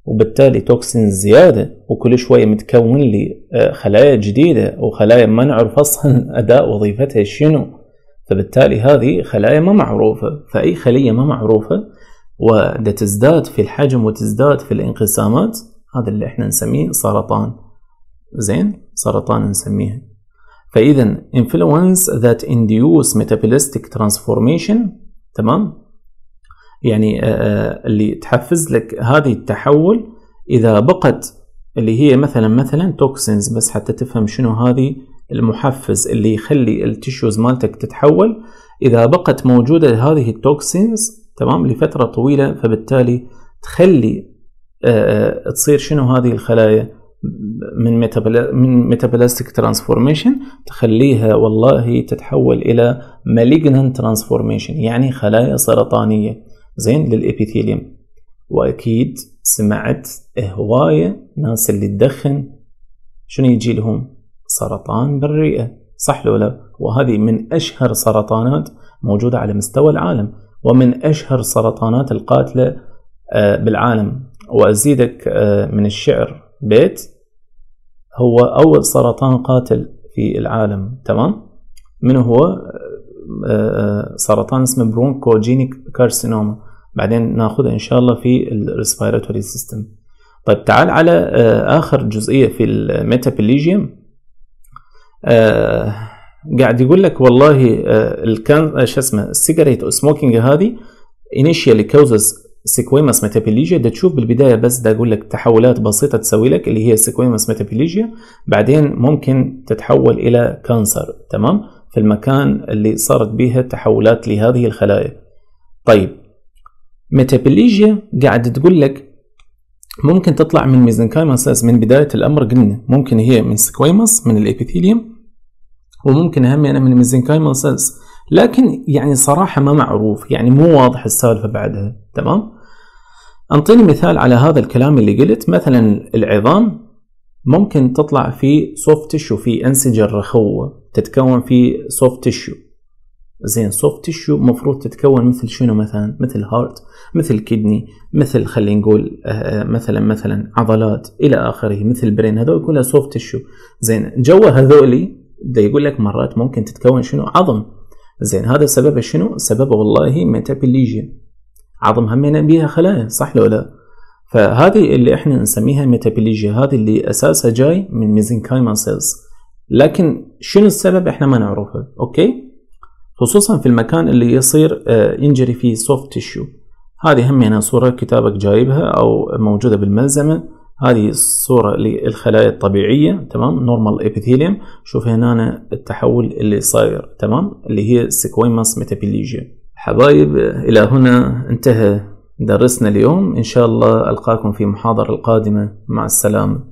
وبالتالي توكسين زيادة، وكل شوية متكون لي خلايا جديدة وخلايا ما نعرف أصلا أداء وظيفتها شنو، فبالتالي هذه خلايا ما معروفة. فأي خلية ما معروفة ودا تزداد في الحجم وتزداد في الانقسامات، هذا اللي احنا نسميه سرطان. زين، سرطان نسميه. فإذا influence that induce metabolistic transformation، تمام، يعني اللي تحفز لك هذه التحول إذا بقت، اللي هي مثلا مثلا توكسينز، بس حتى تفهم شنو هذه المحفز اللي يخلي التشوز مالتك تتحول. إذا بقت موجودة هذه التوكسينز تمام لفترة طويلة، فبالتالي تخلي أه تصير شنو هذه الخلايا من ميتابل من ميتابوليستيك ترانسفورميشن، تخليها والله تتحول إلى مالجنان ترانسفورميشن، يعني خلايا سرطانية. زين، للإبيثيليوم. وأكيد سمعت هواية ناس اللي تدخن شنو يجي لهم؟ سرطان بالرئة، صح لو لا؟ وهذه من أشهر سرطانات موجودة على مستوى العالم، ومن أشهر سرطانات القاتلة بالعالم. وأزيدك من الشعر بيت، هو أول سرطان قاتل في العالم، تمام؟ من هو؟ سرطان اسمه برونكوجينيك كارسينوما، بعدين ناخذها إن شاء الله في الريسبيراتوري سيستم. طيب تعال على آخر جزئية في الميتابوليجيوم. آه قاعد يقول لك والله آه الكان شو اسمه السيجاريت سموكينج هذه initially causes سيكويماس ميتابوليجيا. دا تشوف بالبداية بس دا أقول لك تحولات بسيطة تسوي لك اللي هي سيكويماس ميتابوليجيا، بعدين ممكن تتحول إلى كانسر، تمام، في المكان اللي صارت بها تحولات لهذه الخلايا. طيب ميتابوليجيا قاعد تقول لك ممكن تطلع من ميزنكايما سيلز من بداية الأمر، قلنا ممكن هي من سكويماس من الإبيثيليوم، وممكن هم يعني من ميزنكايما سيلز، لكن يعني صراحة ما معروف، يعني مو واضح السالفة بعدها، تمام. أنطيني مثال على هذا الكلام اللي قلت. مثلا العظام ممكن تطلع في سوفت تيشو، في أنسجة رخوة تتكون في سوفت تيشو. زين، سوفت تيشو مفروض تتكون مثل شنو؟ مثلا مثل هارت، مثل كدني، مثل خلينا نقول آه مثلا مثلا عضلات إلى آخره، مثل برين، هذول كلها سوفت تيشو. زين، جوا هذولي ده يقول لك مرات ممكن تتكون شنو؟ عظم. زين، هذا سبب شنو؟ سبب والله ميتابوليجيا، عظم همنا بيها خلايا، صح لو لا؟ فهذه اللي احنا نسميها ميتابوليجيا، هذه اللي أساسها جاي من ميزنكايما سيلز، لكن شنو السبب احنا ما نعرفه. اوكي، خصوصا في المكان اللي يصير انجري فيه سوفت تيشو. هذه هم يعني صورة كتابك جايبها أو موجودة بالملزمة، هذه الصورة للخلايا الطبيعية، تمام، نورمال إبيثيليوم. شوف هنا التحول اللي صاير، تمام، اللي هي سيكويماس ميتابوليجيا. حبايب، إلى هنا انتهى درسنا اليوم، إن شاء الله ألقاكم في محاضرة القادمة، مع السلامة.